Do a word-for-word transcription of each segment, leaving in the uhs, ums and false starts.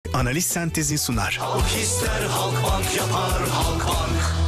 Analiz Sentezi sunar. Halk ister, Halkbank yapar, Halkbank.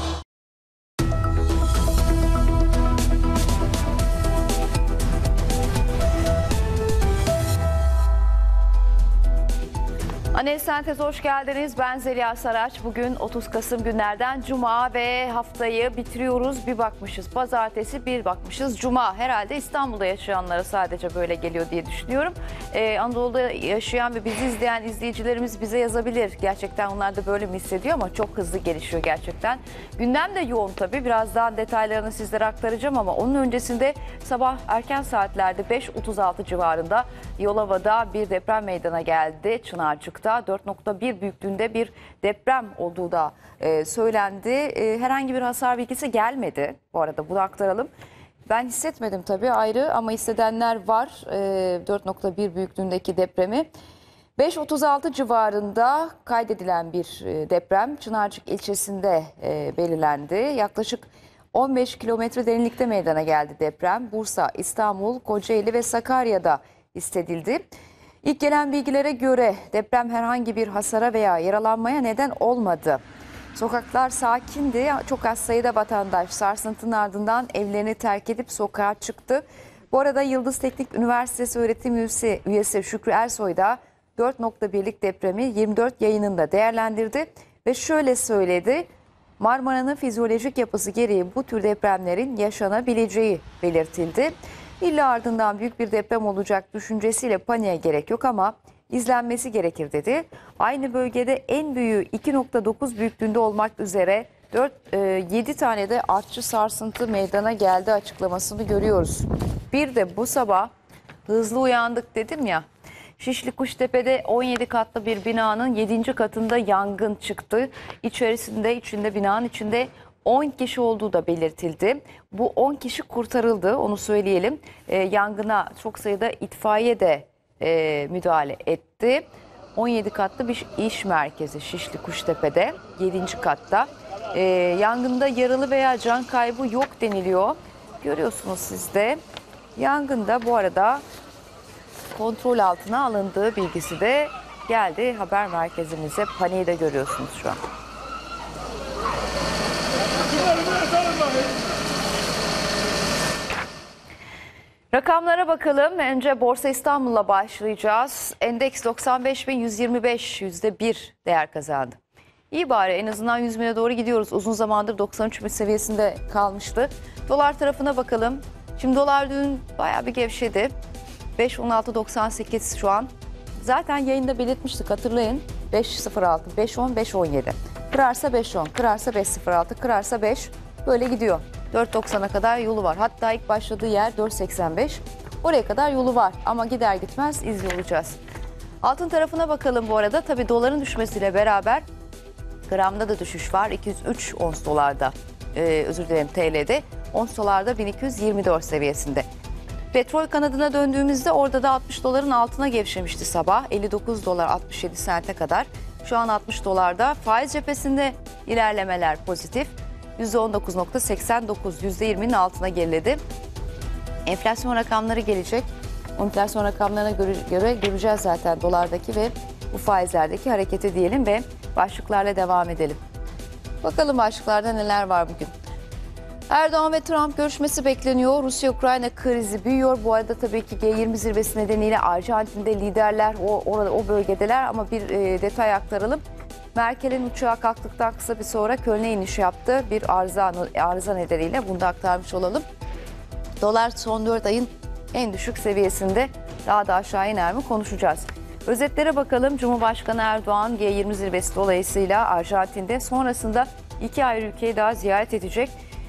Analiz Sentezi hoş geldiniz. Ben Zeliha Saraç. Bugün otuz Kasım günlerden Cuma ve haftayı bitiriyoruz. Bir bakmışız Pazartesi, bir bakmışız Cuma. Herhalde İstanbul'da yaşayanlara sadece böyle geliyor diye düşünüyorum. Ee, Anadolu'da yaşayan ve bizi izleyen izleyicilerimiz bize yazabilir. Gerçekten onlar da böyle mi hissediyor ama çok hızlı gelişiyor gerçekten. Gündem de yoğun tabii. Birazdan detaylarını sizlere aktaracağım ama onun öncesinde sabah erken saatlerde beş otuz altı civarında Yolova'da bir deprem meydana geldi. Çınarcık'ta dört nokta bir büyüklüğünde bir deprem olduğu da e, söylendi. E, herhangi bir hasar bilgisi gelmedi. Bu arada bunu aktaralım. Ben hissetmedim tabii ayrı ama hissedenler var. E, dört nokta bir büyüklüğündeki depremi. beş otuz altı civarında kaydedilen bir deprem Çınarcık ilçesinde e, belirlendi. Yaklaşık on beş kilometre derinlikte meydana geldi deprem. Bursa, İstanbul, Kocaeli ve Sakarya'da hissedildi. İlk gelen bilgilere göre deprem herhangi bir hasara veya yaralanmaya neden olmadı. Sokaklar sakindi. Çok az sayıda vatandaş sarsıntının ardından evlerini terk edip sokağa çıktı. Bu arada Yıldız Teknik Üniversitesi öğretim üyesi, üyesi Şükrü Ersoy da dört nokta birlik depremi yirmi dört yayınında değerlendirdi ve şöyle söyledi. Marmara'nın fizyolojik yapısı gereği bu tür depremlerin yaşanabileceği belirtildi. İlla ardından büyük bir deprem olacak düşüncesiyle paniğe gerek yok ama izlenmesi gerekir dedi. Aynı bölgede en büyüğü iki nokta dokuz büyüklüğünde olmak üzere dört yedi tane de artçı sarsıntı meydana geldi açıklamasını görüyoruz. Bir de bu sabah hızlı uyandık dedim ya. Şişli Kuştepe'de on yedi katlı bir binanın yedinci katında yangın çıktı. İçerisinde, içinde binanın içinde on kişi olduğu da belirtildi. Bu on kişi kurtarıldı, onu söyleyelim. E, yangına çok sayıda itfaiye de e, müdahale etti. on yedi katlı bir iş merkezi Şişli Kuştepe'de yedinci katta. E, yangında yaralı veya can kaybı yok deniliyor. Görüyorsunuz siz de. Yangında bu arada kontrol altına alındığı bilgisi de geldi haber merkezimize. Paniği de görüyorsunuz şu an. Rakamlara bakalım. Önce Borsa İstanbul'la başlayacağız. Endeks doksan beş bin yüz yirmi beş, yüzde bir değer kazandı. İyi bari, en azından yüz bine doğru gidiyoruz. Uzun zamandır doksan üç bin seviyesinde kalmıştı. Dolar tarafına bakalım. Şimdi dolar dün bayağı bir gevşedi. beş on altı doksan sekiz şu an. Zaten yayında belirtmiştik, hatırlayın. beş sıfır altı, beş on, beş on yedi. Kırarsa beş on, kırarsa beş sıfır altı, kırarsa beş. Böyle gidiyor. dört doksana kadar yolu var. Hatta ilk başladığı yer dört seksen beş. Oraya kadar yolu var ama gider gitmez izliyor olacağız. Altın tarafına bakalım bu arada. Tabii doların düşmesiyle beraber gramda da düşüş var. iki yüz üç ons dolarda, ee, özür dilerim T L'de. Ons dolarda bin iki yüz yirmi dört seviyesinde. Petrol kanadına döndüğümüzde orada da altmış doların altına gevşemişti sabah. elli dokuz dolar altmış yedi sente kadar. Şu an altmış dolarda. Faiz cephesinde ilerlemeler pozitif. yüzde on dokuz virgül seksen dokuz, yüzde yirminin altına geriledi. Enflasyon rakamları gelecek. Enflasyon rakamlarına göre, göre göreceğiz zaten dolardaki ve bu faizlerdeki hareketi diyelim ve başlıklarla devam edelim. Bakalım başlıklarda neler var bugün. Erdoğan ve Trump görüşmesi bekleniyor. Rusya-Ukrayna krizi büyüyor. Bu arada tabii ki G yirmi zirvesi nedeniyle Arjantin'de liderler o, orada, o bölgedeler ama bir e, detay aktaralım. Merkel'in uçağa kalktıktan kısa bir sonra Köln'e iniş yaptı. Bir arıza, arıza nedeniyle bunu da aktarmış olalım. Dolar son dört ayın en düşük seviyesinde, daha da aşağı iner mi konuşacağız. Özetlere bakalım. Cumhurbaşkanı Erdoğan G yirmi zirvesi dolayısıyla Arjantin'de, sonrasında iki ayrı ülkeyi daha ziyaret edecek.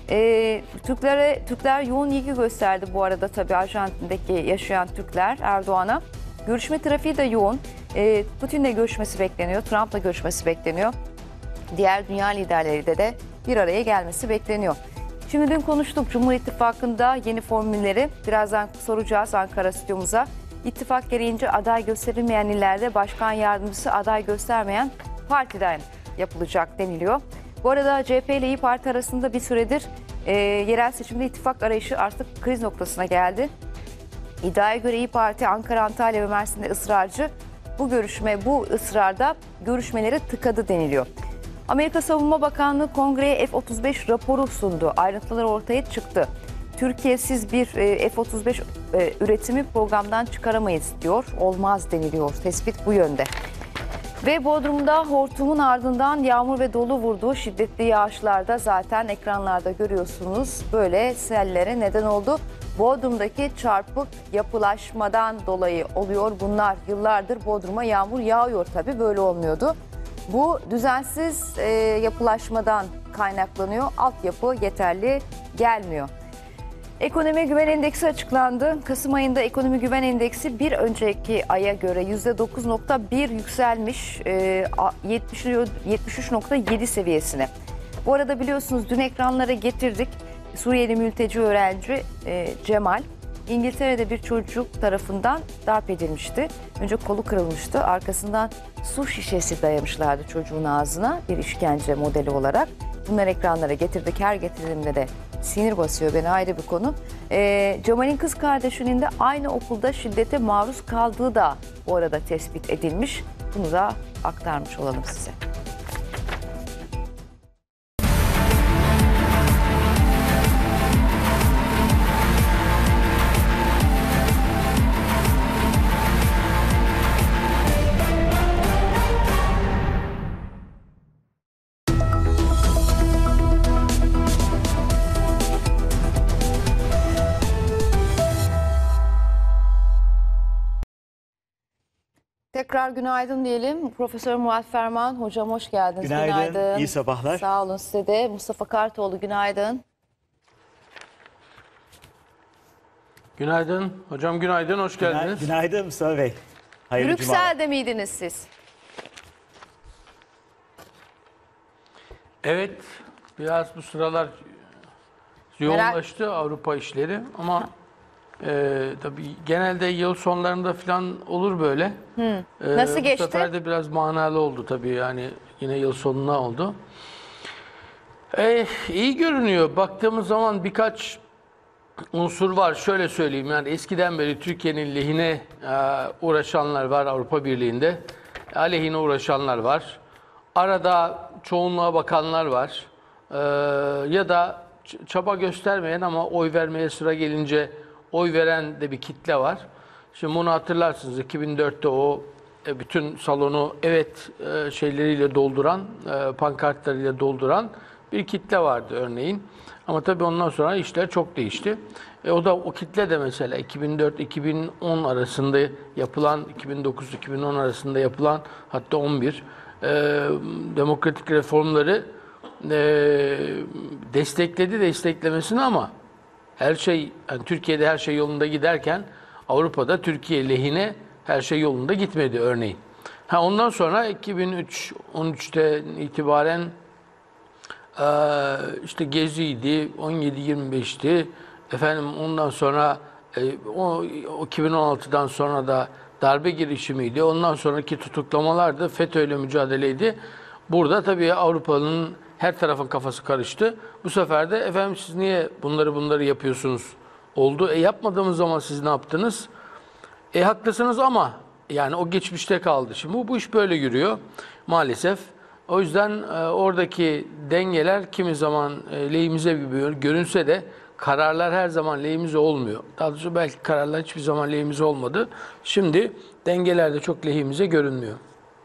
Ee, Türklere, Türkler yoğun ilgi gösterdi bu arada tabii Arjantin'deki yaşayan Türkler Erdoğan'a. Görüşme trafiği de yoğun. Ee, Putin'le görüşmesi bekleniyor, Trump'la görüşmesi bekleniyor. Diğer dünya liderleriyle de bir araya gelmesi bekleniyor. Şimdi dün konuştuk Cumhur İttifakı'nda yeni formülleri. Birazdan soracağız Ankara stüdyomuza. İttifak gereğince aday gösterilmeyen illerde başkan yardımcısı aday göstermeyen partiden yapılacak deniliyor. Bu arada C H P ile İYİ Parti arasında bir süredir e, yerel seçimde ittifak arayışı artık kriz noktasına geldi. İddiaya göre İYİ Parti Ankara, Antalya ve Mersin'de ısrarcı. bu görüşme, bu ısrarda görüşmeleri tıkadı deniliyor. Amerika Savunma Bakanlığı kongreye F otuz beş raporu sundu. Ayrıntılar ortaya çıktı. Türkiye'siz bir F otuz beş üretimi programdan çıkaramayız diyor. Olmaz deniliyor. Tespit bu yönde. Ve Bodrum'da hortumun ardından yağmur ve dolu vurduğu şiddetli yağışlarda zaten ekranlarda görüyorsunuz. Böyle sellere neden oldu. Bodrum'daki çarpık yapılaşmadan dolayı oluyor bunlar. Yıllardır Bodrum'a yağmur yağıyor tabii, böyle olmuyordu. Bu düzensiz e, yapılaşmadan kaynaklanıyor. Altyapı yeterli gelmiyor. Ekonomi Güven Endeksi açıklandı. Kasım ayında Ekonomi Güven Endeksi bir önceki aya göre yüzde dokuz nokta bir yükselmiş, e, yetmiş üç nokta yedi seviyesine. Bu arada biliyorsunuz dün ekranlara getirdik. Suriyeli mülteci öğrenci e, Cemal, İngiltere'de bir çocuk tarafından darp edilmişti. Önce kolu kırılmıştı, arkasından su şişesi dayamışlardı çocuğun ağzına bir işkence modeli olarak. Bunları ekranlara getirdik. Her getirdiğimde de sinir basıyor beni, ayrı bir konu. E, Cemal'in kız kardeşinin de aynı okulda şiddete maruz kaldığı da bu arada tespit edilmiş. Bunu da aktarmış olalım size. Tekrar günaydın diyelim. Profesör Murat Ferman hocam, hoş geldiniz. Günaydın, günaydın. İyi sabahlar. Sağ olun size de. Mustafa Kartoğlu günaydın. Günaydın. Hocam günaydın, hoş geldiniz. Günaydın Mustafa Bey. Hayırlı Brüksel'de cumalar. miydiniz siz? Evet, biraz bu sıralar yoğunlaştı Merak... Avrupa işleri ama e, tabii genelde yıl sonlarında falan olur böyle. Hı. Nasıl e, geçti? Bu sefer de biraz manalı oldu tabii, yani yine yıl sonuna oldu. E, iyi görünüyor. Baktığımız zaman birkaç unsur var. Şöyle söyleyeyim, yani eskiden beri Türkiye'nin lehine e, uğraşanlar var Avrupa Birliği'nde. Aleyhine uğraşanlar var. Arada çoğunluğa bakanlar var. E, ya da çaba göstermeyen ama oy vermeye sıra gelince oy veren de bir kitle var. Şimdi bunu hatırlarsınız, iki bin dörtte o e, bütün salonu evet e, şeyleriyle dolduran, e, pankartlarıyla dolduran bir kitle vardı örneğin. Ama tabii ondan sonra işler çok değişti. E, o da o kitle de mesela iki bin dört iki bin on arasında yapılan, iki bin dokuz iki bin on arasında yapılan, hatta on bir e, demokratik reformları e, destekledi desteklemesini, ama her şey, yani Türkiye'de her şey yolunda giderken Avrupa'da Türkiye lehine her şey yolunda gitmedi örneğin. Ha, ondan sonra iki bin üç on üçten itibaren e, işte Gezi'ydi, on yedi yirmi beşti. Efendim ondan sonra e, o, iki bin on altıdan sonra da darbe girişimiydi. Ondan sonraki tutuklamalar da FETÖ'yle mücadeleydi. Burada tabii Avrupa'nın her tarafın kafası karıştı. Bu sefer de efendim siz niye bunları bunları yapıyorsunuz oldu. E yapmadığımız zaman siz ne yaptınız? E haklısınız ama yani o geçmişte kaldı. Şimdi bu, bu iş böyle yürüyor maalesef. O yüzden e, oradaki dengeler kimi zaman e, lehimize gibi görünse de kararlar her zaman lehimize olmuyor. Daha doğrusu belki kararlar hiçbir zaman lehimize olmadı. Şimdi dengeler de çok lehimize görünmüyor.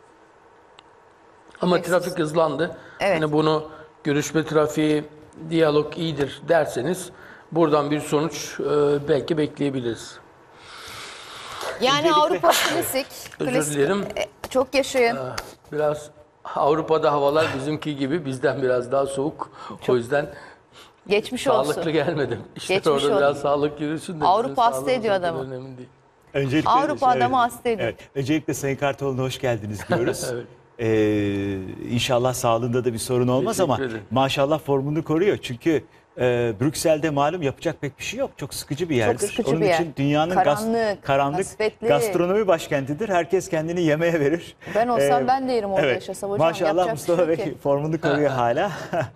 Ama Peki. trafik hızlandı. Evet. Yani bunu görüşme trafiği, diyalog iyidir derseniz buradan bir sonuç e, belki bekleyebiliriz. Yani Öncelikle, Avrupa klasik. Özür klasik, dilerim. E, çok yaşayın. Biraz Avrupa'da havalar bizimki gibi, bizden biraz daha soğuk. Çok. O yüzden geçmiş sağlıklı olsun. gelmedim. İşte geçmiş orada olsun. biraz sağlık yürüsün de. Avrupa hasta ediyor adamı. Önemli değil. Öncelikle, Avrupa evet, adamı hasta ediyor. Evet. Öncelikle Sayın Kartoğlu'na hoş geldiniz diyoruz. Evet. Ee, inşallah sağlığında da bir sorun olmaz ama ederim. maşallah formunu koruyor. Çünkü Ee, Brüksel'de malum yapacak pek bir şey yok. Çok sıkıcı bir yerdir. sıkıcı Onun bir yer. için dünyanın gas- Karanlık, karanlık kasvetli. gastronomi başkentidir. Herkes kendini yemeğe verir. Ben olsam Ee, ben de yerim orada evet. yaşasam hocam. Maşallah Yapacak bir Mustafa şey yok Bey ki. formunu koruyor hala.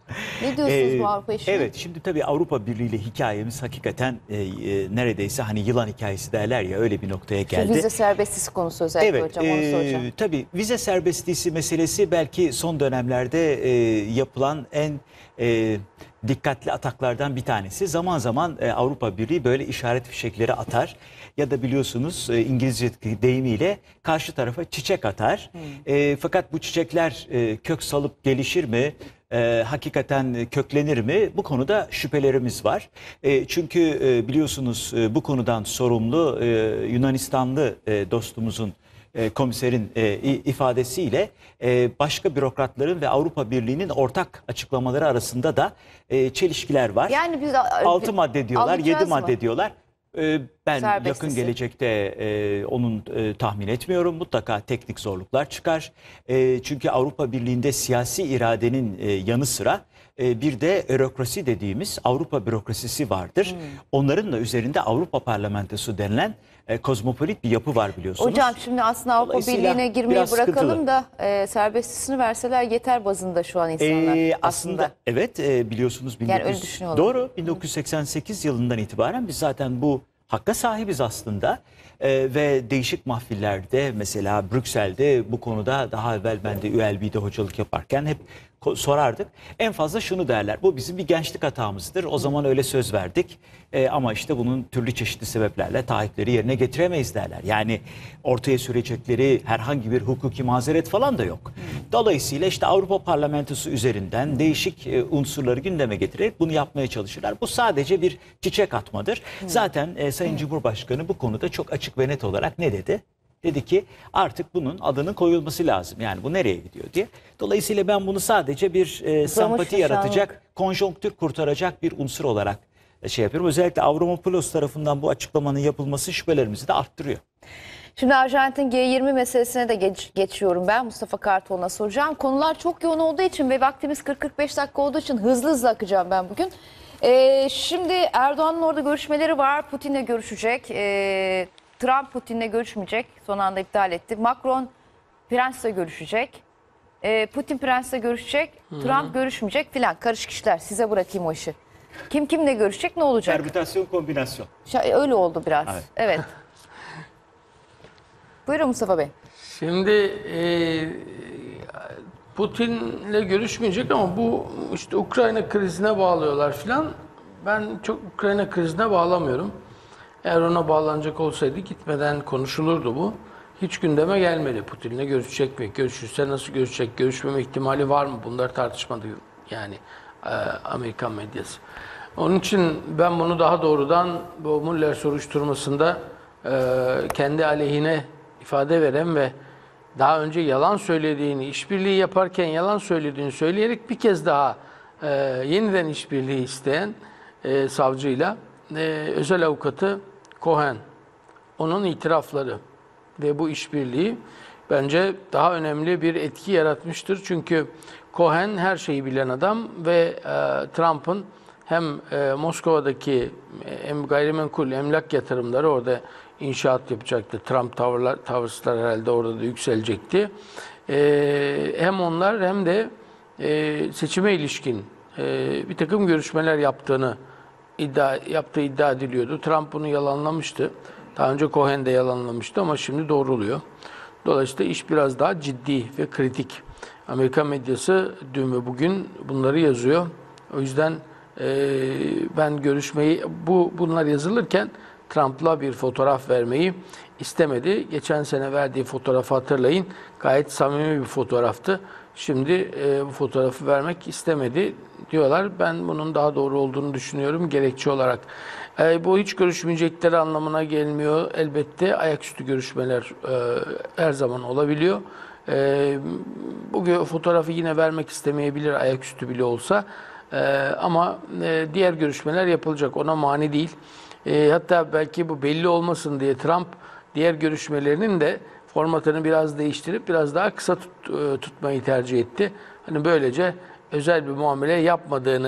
Ne diyorsunuz Ee, bu Avrupa işine? Evet, şimdi tabii Avrupa Birliği ile hikayemiz hakikaten e, e, neredeyse hani yılan hikayesi derler ya, öyle bir noktaya Şu geldi. vize serbestisi konusu özellikle Evet, hocam onu e, soracağım. tabii vize serbestisi meselesi belki son dönemlerde e, yapılan en e, dikkatli ataklardan bir tanesi. Zaman zaman e, Avrupa Birliği böyle işaret fişekleri atar ya da biliyorsunuz e, İngilizce deyimiyle karşı tarafa çiçek atar. E, fakat bu çiçekler e, kök salıp gelişir mi? E, hakikaten köklenir mi? Bu konuda şüphelerimiz var. E, çünkü e, biliyorsunuz e, bu konudan sorumlu e, Yunanistanlı e, dostumuzun e, komiserin e, i- ifadesiyle e, başka bürokratların ve Avrupa Birliği'nin ortak açıklamaları arasında da e, çelişkiler var. Yani biz altı madde diyorlar, alacağız yedi mı? madde diyorlar. E, ben Serbestisi. yakın gelecekte e, onun e, tahmin etmiyorum. Mutlaka teknik zorluklar çıkar. E, çünkü Avrupa Birliği'nde siyasi iradenin e, yanı sıra e, bir de eurokrasi dediğimiz Avrupa bürokrasisi vardır. Hmm. Onların da üzerinde Avrupa Parlamentosu denilen e, kozmopolit bir yapı var biliyorsunuz. Hocam şimdi aslında Avrupa Dolayısıyla Birliği'ne girmeyi biraz bırakalım sıkıntılı. da e, serbestisini verseler yeter bazında şu an insanlar Ee, aslında. aslında evet e, biliyorsunuz Yani öyle 1900 düşünüyorlar. doğru bin dokuz yüz seksen sekiz yılından itibaren biz zaten bu hakka sahibiz aslında. Ee, ve değişik mahfillerde mesela Brüksel'de bu konuda daha evvel ben de Ü L B'de hocalık yaparken hep ko- sorardık. En fazla şunu derler: bu bizim bir gençlik hatamızdır. O zaman öyle söz verdik. Ee, ama işte bunun türlü çeşitli sebeplerle taahhütleri yerine getiremeyiz derler. Yani ortaya sürecekleri herhangi bir hukuki mazeret falan da yok. Dolayısıyla işte Avrupa Parlamentosu üzerinden değişik e, unsurları gündeme getirerek bunu yapmaya çalışırlar. Bu sadece bir çiçek atmadır. Zaten e, Sayın Cumhurbaşkanı bu konuda çok açık ve net olarak ne dedi? Dedi ki artık bunun adının koyulması lazım. Yani bu nereye gidiyor diye. Dolayısıyla ben bunu sadece bir e, sempati nişanlık. yaratacak, konjonktür kurtaracak bir unsur olarak e, şey yapıyorum. Özellikle Avramopoulos tarafından bu açıklamanın yapılması şüphelerimizi de arttırıyor. Şimdi Arjantin G yirmi meselesine de geç- geçiyorum ben. Mustafa Kartal'ına soracağım. Konular çok yoğun olduğu için ve vaktimiz kırk kırk beş dakika olduğu için hızlı hızlı akacağım ben bugün. Ee, şimdi Erdoğan'ın orada görüşmeleri var. Putin'le görüşecek. Ee, Trump Putin'le görüşmeyecek. Son anda iptal etti. Macron Prens'le görüşecek. Ee, Putin Prens'le görüşecek. Trump görüşmeyecek filan. Karışık işler. Size bırakayım o işi. Kim kimle görüşecek, ne olacak? Permütasyon, kombinasyon. Şa- Öyle oldu biraz. Evet. Evet. Buyurun Mustafa Bey. Şimdi e, Putin'le görüşmeyecek ama bu işte Ukrayna krizine bağlıyorlar filan. Ben çok Ukrayna krizine bağlamıyorum. Eğer ona bağlanacak olsaydı gitmeden konuşulurdu bu. Hiç gündeme gelmedi. Putin'le görüşecek mi? Görüşürse nasıl görüşecek? Görüşmeme ihtimali var mı? Bunlar tartışmadı yani e, Amerikan medyası. Onun için ben bunu daha doğrudan bu Mueller soruşturmasında e, kendi aleyhine ifade veren ve daha önce yalan söylediğini, işbirliği yaparken yalan söylediğini söyleyerek bir kez daha e, yeniden işbirliği isteyen e, savcıyla e, özel avukatı Cohen, onun itirafları ve bu işbirliği bence daha önemli bir etki yaratmıştır. Çünkü Cohen her şeyi bilen adam ve e, Trump'ın hem e, Moskova'daki em, gayrimenkul emlak yatırımları, orada inşaat yapacaktı. Trump tavırlar, tavırlar herhalde orada da yükselecekti. E, hem onlar hem de e, seçime ilişkin e, bir takım görüşmeler yaptığını iddia yaptığı iddia ediliyordu. Trump bunu yalanlamıştı. Daha önce Cohen de yalanlamıştı ama şimdi doğruluyor. Dolayısıyla iş biraz daha ciddi ve kritik. Amerikan medyası dün ve bugün bunları yazıyor. O yüzden e, ben görüşmeyi, bu bunlar yazılırken Trump'la bir fotoğraf vermeyi istemedi. Geçen sene verdiği fotoğrafı hatırlayın. Gayet samimi bir fotoğraftı. Şimdi e, bu fotoğrafı vermek istemedi diyorlar. Ben bunun daha doğru olduğunu düşünüyorum gerekçe olarak. E, bu hiç görüşmeyecekleri anlamına gelmiyor. Elbette ayaküstü görüşmeler e, her zaman olabiliyor. E, bu fotoğrafı yine vermek istemeyebilir ayaküstü bile olsa. E, ama e, diğer görüşmeler yapılacak. Ona mani değil. E, hatta belki bu belli olmasın diye Trump diğer görüşmelerinin de formatını biraz değiştirip biraz daha kısa tut, tutmayı tercih etti. Hani böylece özel bir muamele yapmadığını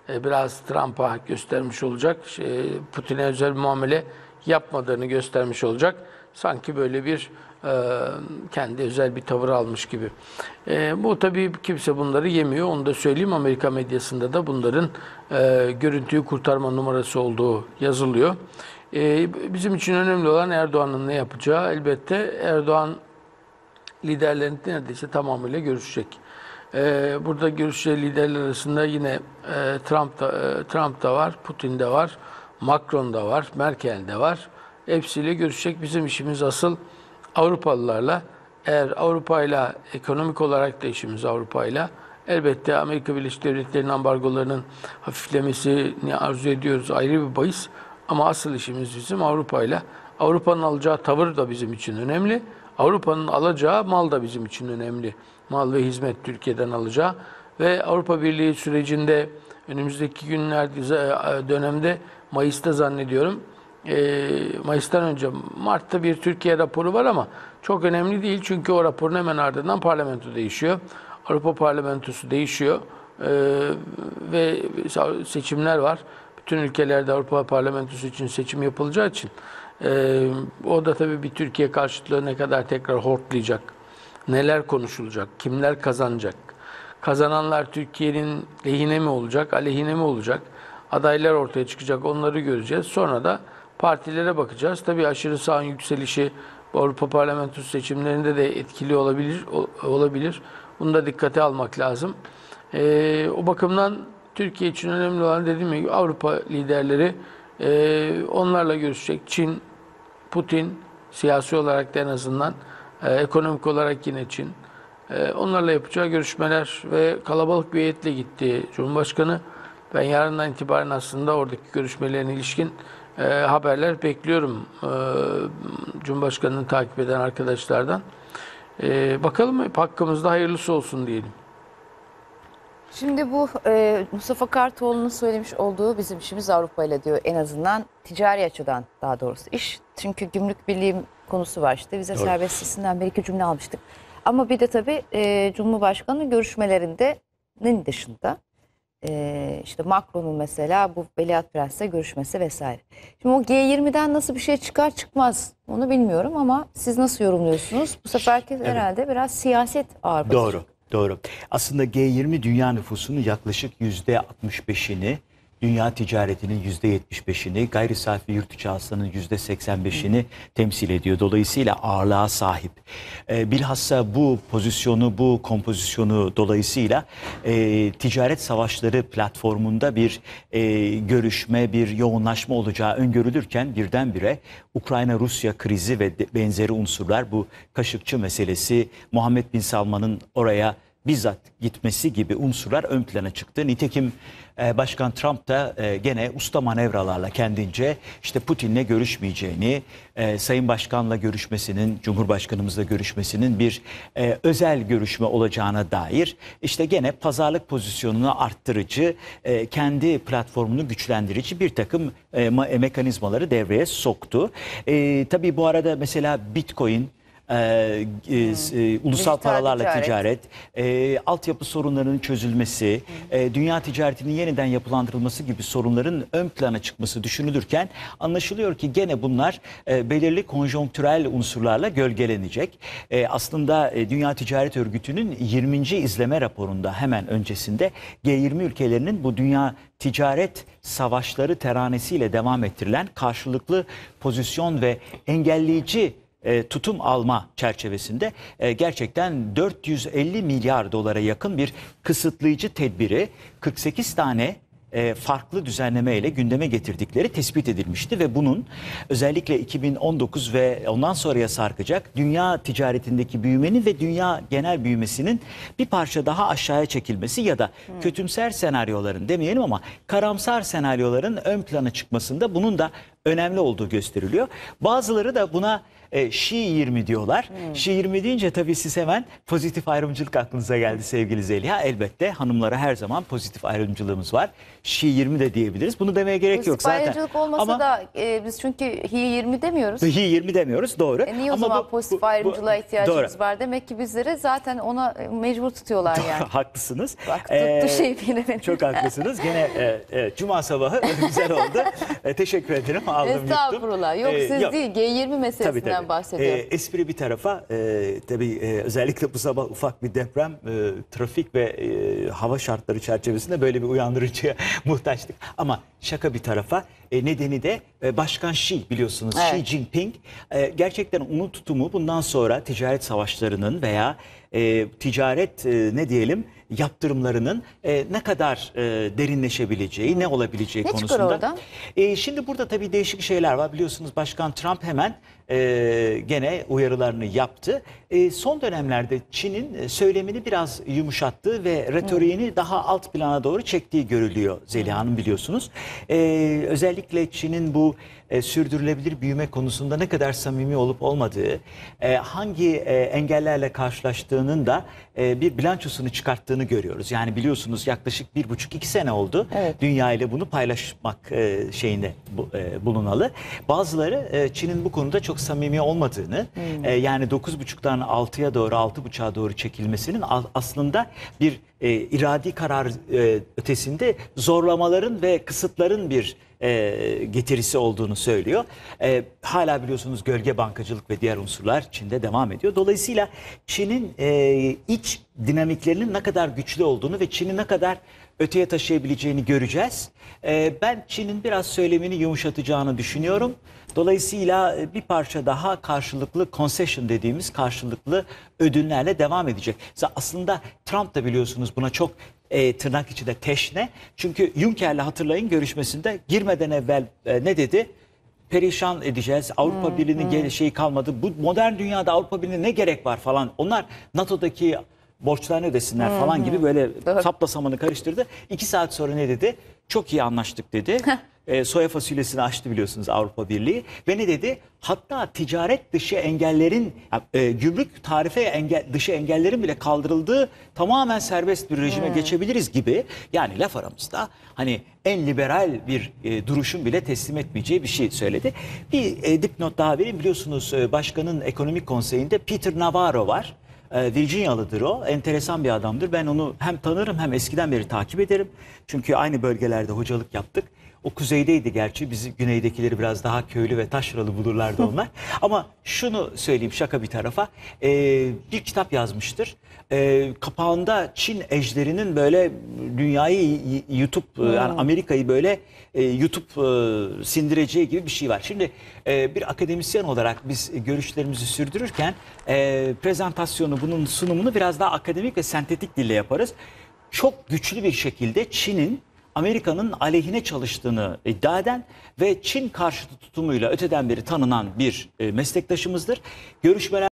e, biraz Trump'a göstermiş olacak. Şey, Putin'e özel bir muamele yapmadığını göstermiş olacak. Sanki böyle bir e, kendi özel bir tavır almış gibi. E, bu tabii kimse bunları yemiyor. Onu da söyleyeyim. Amerika medyasında da bunların e, görüntüyü kurtarma numarası olduğu yazılıyor. E, bizim için önemli olan Erdoğan'ın ne yapacağı. Elbette Erdoğan liderlerin neredeyse tamamıyla görüşecek. Ee, burada görüşeceği liderler arasında yine e, Trump da, e, Trump da var, Putin de var, Macron da var, Merkel de var. Hepsiyle görüşecek. Bizim işimiz asıl Avrupalılarla. Eğer Avrupa'yla ekonomik olarak da işimiz Avrupa'yla. Elbette Amerika Birleşik Devletleri'nin ambargolarının hafiflemesini arzu ediyoruz. Ayrı bir bahis. Ama asıl işimiz bizim Avrupa'yla. Avrupa'nın alacağı tavır da bizim için önemli. Avrupa'nın alacağı mal da bizim için önemli. Mal ve hizmet Türkiye'den alacağı ve Avrupa Birliği sürecinde önümüzdeki günlerde dönemde Mayıs'ta zannediyorum e, Mayıs'tan önce Mart'ta bir Türkiye raporu var ama çok önemli değil çünkü o raporun hemen ardından parlamento değişiyor. Avrupa Parlamentosu değişiyor e, ve seçimler var. Bütün ülkelerde Avrupa Parlamentosu için seçim yapılacağı için Ee, o da tabii bir Türkiye karşıtlığı ne kadar tekrar hortlayacak, neler konuşulacak, kimler kazanacak, kazananlar Türkiye'nin lehine mi olacak, aleyhine mi olacak, adaylar ortaya çıkacak, onları göreceğiz. Sonra da partilere bakacağız. Tabii aşırı sağın yükselişi Avrupa Parlamentosu seçimlerinde de etkili olabilir. olabilir. Bunu da dikkate almak lazım. Ee, o bakımdan Türkiye için önemli olan dediğim gibi Avrupa liderleri Ee, onlarla görüşecek. Çin, Putin, siyasi olarak da en azından, e, ekonomik olarak yine Çin. E, onlarla yapacağı görüşmeler ve kalabalık bir heyetle gitti Cumhurbaşkanı. Ben yarından itibaren aslında oradaki görüşmelerine ilişkin e, haberler bekliyorum e, Cumhurbaşkanı'nı takip eden arkadaşlardan. E, bakalım hakkımızda hayırlısı olsun diyelim. Şimdi bu e, Mustafa Kartoğlu'nun söylemiş olduğu bizim işimiz Avrupa ile diyor en azından ticari açıdan daha doğrusu iş. Çünkü gümrük birliği konusu var işte vize serbestisinden bir iki cümle almıştık. Ama bir de tabii e, Cumhurbaşkanı görüşmelerinin dışında e, işte Macron'un mesela bu Veliaht Prens'le görüşmesi vesaire. Şimdi o G yirmiden nasıl bir şey çıkar çıkmaz onu bilmiyorum ama siz nasıl yorumluyorsunuz? Bu seferki evet. herhalde biraz siyaset ağır basacak. Doğru. Doğru. Aslında G yirmi dünya nüfusunun yaklaşık yüzde altmış beşini, dünya ticaretinin yüzde yetmiş beşini, gayri safi yurt içi hasılanın yüzde seksen beşini temsil ediyor. Dolayısıyla ağırlığa sahip. Ee, bilhassa bu pozisyonu, bu kompozisyonu dolayısıyla e, ticaret savaşları platformunda bir e, görüşme, bir yoğunlaşma olacağı öngörülürken birdenbire Ukrayna-Rusya krizi ve benzeri unsurlar, bu Kaşıkçı meselesi, Muhammed Bin Salman'ın oraya bizzat gitmesi gibi unsurlar ön plana çıktı. Nitekim e, Başkan Trump da e, gene usta manevralarla kendince işte Putin'le görüşmeyeceğini, e, Sayın Başkan'la görüşmesinin, Cumhurbaşkanımızla görüşmesinin bir e, özel görüşme olacağına dair işte gene pazarlık pozisyonunu arttırıcı, e, kendi platformunu güçlendirici bir takım e, mekanizmaları devreye soktu. E, tabii bu arada mesela Bitcoin, Ee, e, e, ulusal Dijital paralarla ticaret, ticaret, e, altyapı sorunlarının çözülmesi, e, dünya ticaretinin yeniden yapılandırılması gibi sorunların ön plana çıkması düşünülürken anlaşılıyor ki gene bunlar e, belirli konjonktürel unsurlarla gölgelenecek. E, aslında e, Dünya Ticaret Örgütü'nün yirminci izleme raporunda hemen öncesinde G yirmi ülkelerinin bu dünya ticaret savaşları teranesiyle devam ettirilen karşılıklı pozisyon ve engelleyici E, tutum alma çerçevesinde e, gerçekten dört yüz elli milyar dolara yakın bir kısıtlayıcı tedbiri kırk sekiz tane e, farklı düzenleme ile gündeme getirdikleri tespit edilmişti ve bunun özellikle iki bin on dokuz ve ondan sonraya sarkacak dünya ticaretindeki büyümenin ve dünya genel büyümesinin bir parça daha aşağıya çekilmesi ya da hmm. kötümser senaryoların demeyelim ama karamsar senaryoların ön plana çıkmasında bunun da önemli olduğu gösteriliyor. Bazıları da buna E, Şii yirmi diyorlar. Hmm. Şii yirmi deyince tabii siz hemen pozitif ayrımcılık aklınıza geldi sevgili Zeliha. Elbette hanımlara her zaman pozitif ayrımcılığımız var. Şii yirmi de diyebiliriz. Bunu demeye gerek yok Pozitif zaten. ayrımcılık olmasa Ama da e, biz çünkü Hi yirmi demiyoruz. Hi yirmi demiyoruz, doğru. E niye o Ama zaman bu- pozitif bu- bu- ayrımcılığa ihtiyacımız doğru. var? Demek ki bizleri zaten ona e, mecbur tutuyorlar yani. Haklısınız. Bak tuttu Ee, şey yine beni. Çok haklısınız. Gene e, e, Cuma sabahı güzel oldu. E, teşekkür ederim. Aldım yuttum. Estağfurullah. Yok Ee, siz yok. değil G yirmi meselesinden Tabii, tabii. bahsediyorum. Ee, espri bir tarafa, e, tabii e, özellikle bu sabah ufak bir deprem, e, trafik ve e, hava şartları çerçevesinde böyle bir uyandırıcıya muhtaçtık. Ama şaka bir tarafa, e, nedeni de e, Başkan Xi, biliyorsunuz, Evet. Xi Jinping e, gerçekten onun tutumu bundan sonra ticaret savaşlarının veya e, ticaret e, ne diyelim yaptırımlarının e, ne kadar e, derinleşebileceği, ne olabileceği Ne çıkar konusunda. oradan? E, şimdi burada tabii değişik şeyler var. Biliyorsunuz Başkan Trump hemen e, gene uyarılarını yaptı. E, son dönemlerde Çin'in e, söylemini biraz yumuşattığı ve retoriğini daha alt plana doğru çektiği görülüyor Zeliha Hanım, biliyorsunuz. E, özellikle Çin'in bu e, sürdürülebilir büyüme konusunda ne kadar samimi olup olmadığı, e, hangi e, engellerle karşılaştığının da e, bir bilançosunu çıkarttığını görüyoruz. Yani biliyorsunuz yaklaşık bir buçuk iki sene oldu. Evet. Dünya ile bunu paylaşmak e, şeyinde bu, e, bulunalı. Bazıları e, Çin'in bu konuda çok samimi olmadığını, e, yani dokuz buçuktan altıya doğru, altı buçuğa doğru çekilmesinin a- aslında bir e, iradi karar e, ötesinde zorlamaların ve kısıtların bir e, getirisi olduğunu söylüyor. E, hala biliyorsunuz gölge bankacılık ve diğer unsurlar Çin'de devam ediyor. Dolayısıyla Çin'in e, iç dinamiklerinin ne kadar güçlü olduğunu ve Çin'i ne kadar öteye taşıyabileceğini göreceğiz. E, ben Çin'in biraz söylemini yumuşatacağını düşünüyorum. Dolayısıyla bir parça daha karşılıklı concession dediğimiz karşılıklı ödünlerle devam edecek. Aslında Trump da biliyorsunuz buna çok e, tırnak içinde teşne. Çünkü Juncker'le hatırlayın görüşmesinde girmeden evvel e, ne dedi? Perişan edeceğiz. Avrupa Birliği'nin gel- şeyi kalmadı. Bu modern dünyada Avrupa Birliği'ne ne gerek var falan. Onlar NATO'daki borçlarını ödesinler falan gibi böyle Doğru. sapla samanı karıştırdı. İki saat sonra ne dedi? Çok iyi anlaştık dedi. e, soya fasulyesini açtı biliyorsunuz Avrupa Birliği. Ve ne dedi? Hatta ticaret dışı engellerin, e, gümrük tarife engel, dışı engellerin bile kaldırıldığı tamamen serbest bir rejime geçebiliriz gibi. Yani laf aramızda hani en liberal bir e, duruşun bile teslim etmeyeceği bir şey söyledi. Bir e, dipnot daha vereyim. Biliyorsunuz e, başkanın ekonomik konseyinde Peter Navarro var. Virginialıdır o. Enteresan bir adamdır. Ben onu hem tanırım hem eskiden beri takip ederim. Çünkü aynı bölgelerde hocalık yaptık. O kuzeydeydi gerçi. Bizi güneydekileri biraz daha köylü ve taşralı bulurlardı onlar. Ama şunu söyleyeyim şaka bir tarafa. Ee, bir kitap yazmıştır. Ee, kapağında Çin ejderinin böyle dünyayı yutup yani Amerika'yı böyle e, yutup e, sindireceği gibi bir şey var. Şimdi e, bir akademisyen olarak biz görüşlerimizi sürdürürken e, prezentasyonu, bunun sunumunu biraz daha akademik ve sentetik dille yaparız. Çok güçlü bir şekilde Çin'in Amerika'nın aleyhine çalıştığını iddia eden ve Çin karşıtı tutumuyla öteden beri tanınan bir e, meslektaşımızdır. Görüşmeler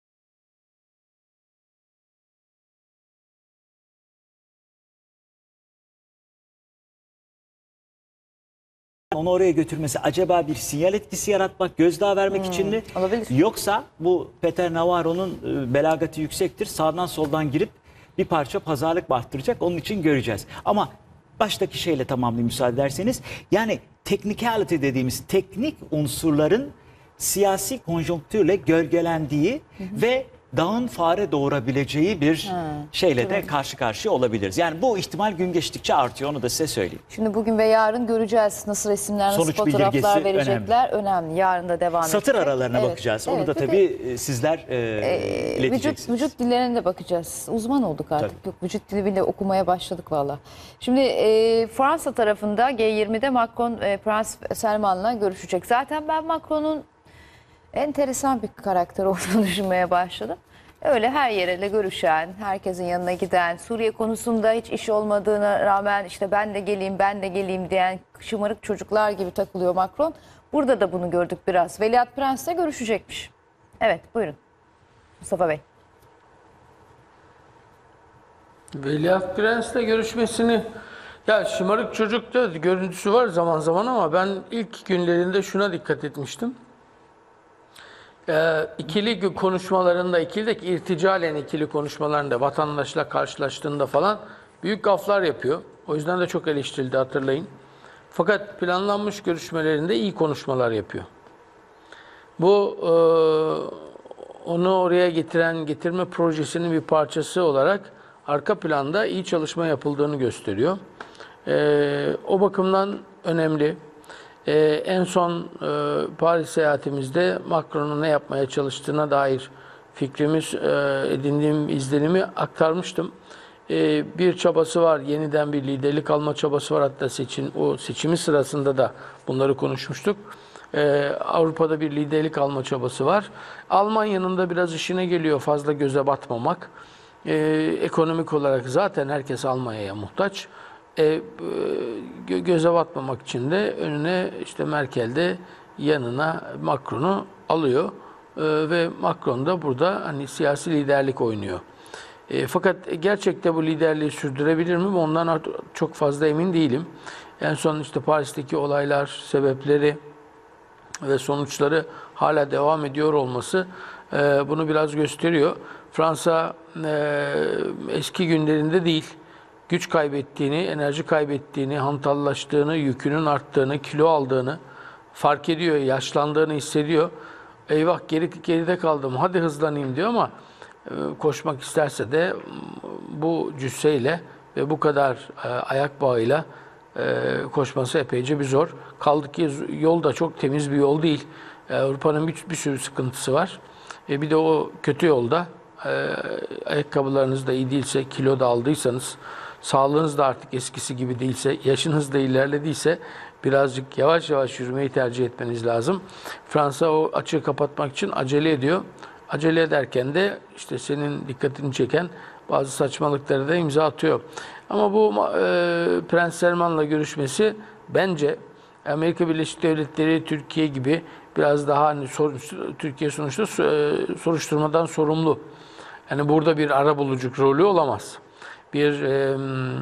onu oraya götürmesi acaba bir sinyal etkisi yaratmak, gözdağı vermek için mi? olabilir. Yoksa bu Peter Navarro'nun e, belagati yüksektir. Sağdan soldan girip bir parça pazarlık arttıracak. Onun için göreceğiz. Ama baştaki şeyle tamamlayayım müsaade ederseniz. Yani technicality dediğimiz teknik unsurların siyasi konjonktürle gölgelendiği ve dağın fare doğurabileceği bir şeyle de karşı karşıya olabiliriz. Yani bu ihtimal gün geçtikçe artıyor, onu da size söyleyeyim. Şimdi bugün ve yarın göreceğiz nasıl resimler, nasıl Sonuç fotoğraflar bildirgesi verecekler. Önemli. Yarın da devam edecek. Satır aralarına Evet, bakacağız. evet. Onu da Bir de, tabii e, sizler e, Vücut, ileteceksiniz. vücut dillerine de bakacağız. Uzman olduk artık. Tabii. Yok, vücut dili bile okumaya başladık valla. Şimdi e, Fransa tarafında G yirmide Macron e, Prens Selman'la görüşecek. Zaten ben Macron'un enteresan bir karakter olduğunu düşünmeye başladım. Öyle her yerle görüşen, herkesin yanına giden, Suriye konusunda hiç iş olmadığına rağmen işte ben de geleyim, ben de geleyim diyen şımarık çocuklar gibi takılıyor Macron. Burada da bunu gördük biraz. Veliaht Prens'le görüşecekmiş. Evet, buyurun. Mustafa Bey. Veliaht Prens'le görüşmesini, ya şımarık çocukta görüntüsü var zaman zaman ama ben ilk günlerinde şuna dikkat etmiştim. Ee, ikili konuşmalarında, ikili de irticalen ikili konuşmalarında, vatandaşla karşılaştığında falan büyük gaflar yapıyor. O yüzden de çok eleştirildi, hatırlayın. Fakat planlanmış görüşmelerinde iyi konuşmalar yapıyor. Bu e, onu oraya getiren, getirme projesinin bir parçası olarak arka planda iyi çalışma yapıldığını gösteriyor. E, o bakımdan önemli. Ee, en son e, Paris seyahatimizde Macron'un ne yapmaya çalıştığına dair fikrimiz, e, edindiğim izlenimi aktarmıştım. E, bir çabası var, yeniden bir liderlik alma çabası var. Hatta seçim, o seçimi sırasında da bunları konuşmuştuk. E, Avrupa'da bir liderlik alma çabası var. Almanya'nın da biraz işine geliyor fazla göze batmamak. E, ekonomik olarak zaten herkes Almanya'ya muhtaç. E, gö göze batmamak için de önüne işte Merkel'de yanına Macron'u alıyor. E, ve Macron da burada hani siyasi liderlik oynuyor. E, fakat gerçekte bu liderliği sürdürebilir mi? Ondan çok fazla emin değilim. En son işte Paris'teki olaylar, sebepleri ve sonuçları hala devam ediyor olması e, bunu biraz gösteriyor. Fransa e, eski günlerinde değil. Güç kaybettiğini, enerji kaybettiğini, hantallaştığını, yükünün arttığını, kilo aldığını fark ediyor, yaşlandığını hissediyor. Eyvah geri, geride kaldım, hadi hızlanayım diyor ama e, koşmak isterse de bu cüsseyle ve bu kadar e, ayak bağıyla e, koşması epeyce bir zor. Kaldı ki yol da çok temiz bir yol değil. E, Avrupa'nın bir, bir sürü sıkıntısı var. E, bir de o kötü yolda e, ayakkabılarınız da iyi değilse, kilo da aldıysanız, sağlığınız da artık eskisi gibi değilse, yaşınız da ilerlediyse birazcık yavaş yavaş yürümeyi tercih etmeniz lazım. Fransa o açığı kapatmak için acele ediyor. Acele ederken de işte senin dikkatini çeken bazı saçmalıkları da imza atıyor. Ama bu e, Prens Selman'la görüşmesi bence Amerika Birleşik Devletleri, Türkiye gibi biraz daha hani Türkiye sonuçta e, soruşturmadan sorumlu. Yani burada bir arabuluculuk rolü olamaz. Bir e,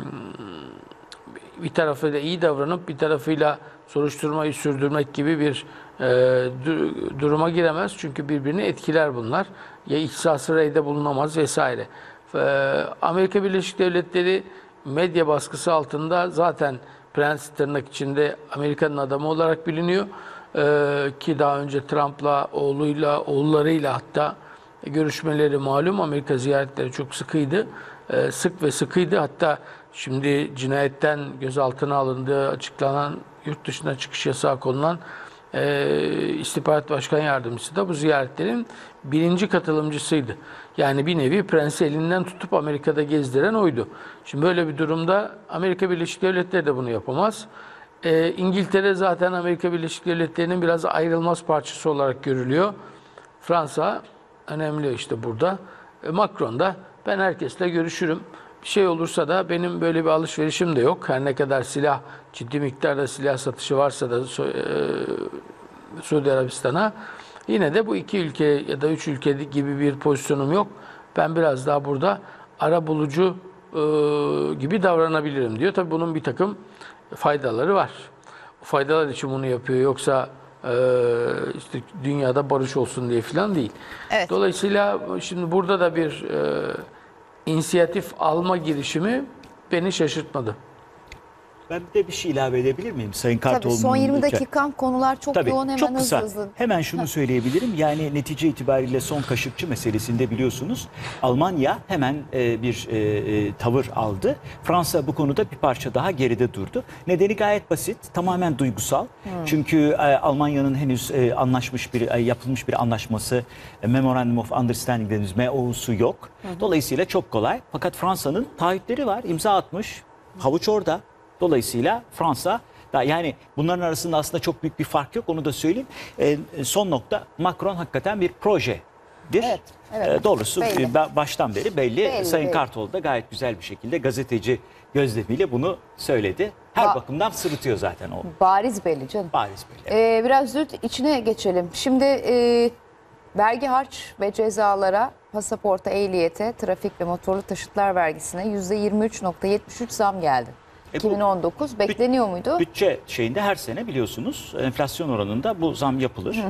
bir tarafıyla iyi davranıp bir tarafıyla soruşturmayı sürdürmek gibi bir e, duruma giremez. Çünkü birbirini etkiler bunlar. Ya ihsası reyde bulunamaz vesaire. E, Amerika Birleşik Devletleri medya baskısı altında zaten Prens tırnak içinde Amerika'nın adamı olarak biliniyor. E, ki daha önce Trump'la, oğluyla, oğullarıyla hatta görüşmeleri malum. Amerika ziyaretleri çok sıkıydı. E, sık ve sıkıydı. Hatta şimdi cinayetten gözaltına alındığı açıklanan, yurt dışına çıkış yasağı konulan e, İstihbarat Başkan Yardımcısı da bu ziyaretlerin birinci katılımcısıydı. Yani bir nevi prensi elinden tutup Amerika'da gezdiren oydu. Şimdi böyle bir durumda Amerika Birleşik Devletleri de bunu yapamaz. E, İngiltere zaten Amerika Birleşik Devletleri'nin biraz ayrılmaz parçası olarak görülüyor. Fransa önemli işte burada. E, Macron da ben herkesle görüşürüm. Bir şey olursa da benim böyle bir alışverişim de yok. Her ne kadar silah, ciddi miktarda silah satışı varsa da e, Suudi Arabistan'a yine de bu iki ülke ya da üç ülke gibi bir pozisyonum yok. Ben biraz daha burada arabulucu e, gibi davranabilirim diyor. Tabii bunun bir takım faydaları var. O faydalar için bunu yapıyor. Yoksa e, işte dünyada barış olsun diye falan değil. Evet. Dolayısıyla şimdi burada da bir e, inisiyatif alma girişimi beni şaşırtmadı. Ben de bir şey ilave edebilir miyim Sayın Kartoğlu'nun? Tabii son yirmi lütfen. dakikam konular çok Tabii, yoğun, hemen çok hızlı kısa. hızlı. Hemen şunu söyleyebilirim. Yani netice itibariyle son Kaşıkçı meselesinde biliyorsunuz Almanya hemen e, bir e, e, tavır aldı. Fransa bu konuda bir parça daha geride durdu. Nedeni gayet basit. Tamamen duygusal. Hmm. Çünkü e, Almanya'nın henüz e, anlaşmış bir e, yapılmış bir anlaşması, e, Memorandum of Understanding dediğimiz M O U'su yok. Hmm. Dolayısıyla çok kolay. Fakat Fransa'nın taahhütleri var. İmza atmış. Havuç orada. Dolayısıyla Fransa da, yani bunların arasında aslında çok büyük bir fark yok, onu da söyleyeyim. E, son nokta, Macron hakikaten bir projedir. Evet, evet. E, doğrusu Belli. baştan beri belli. Belli, Sayın belli. Kartoğlu da gayet güzel bir şekilde gazeteci gözlemiyle bunu söyledi. Her Ba- bakımdan sırıtıyor zaten o. Bariz belli canım. Bariz belli. Ee, biraz zürt içine geçelim. Şimdi e, vergi, harç ve cezalara, pasaporta, ehliyete, trafik ve motorlu taşıtlar vergisine yüzde yirmi üç virgül yetmiş üç zam geldi. E bu iki bin on dokuz bekleniyor muydu? Bütçe şeyinde her sene biliyorsunuz enflasyon oranında bu zam yapılır. Hı hı.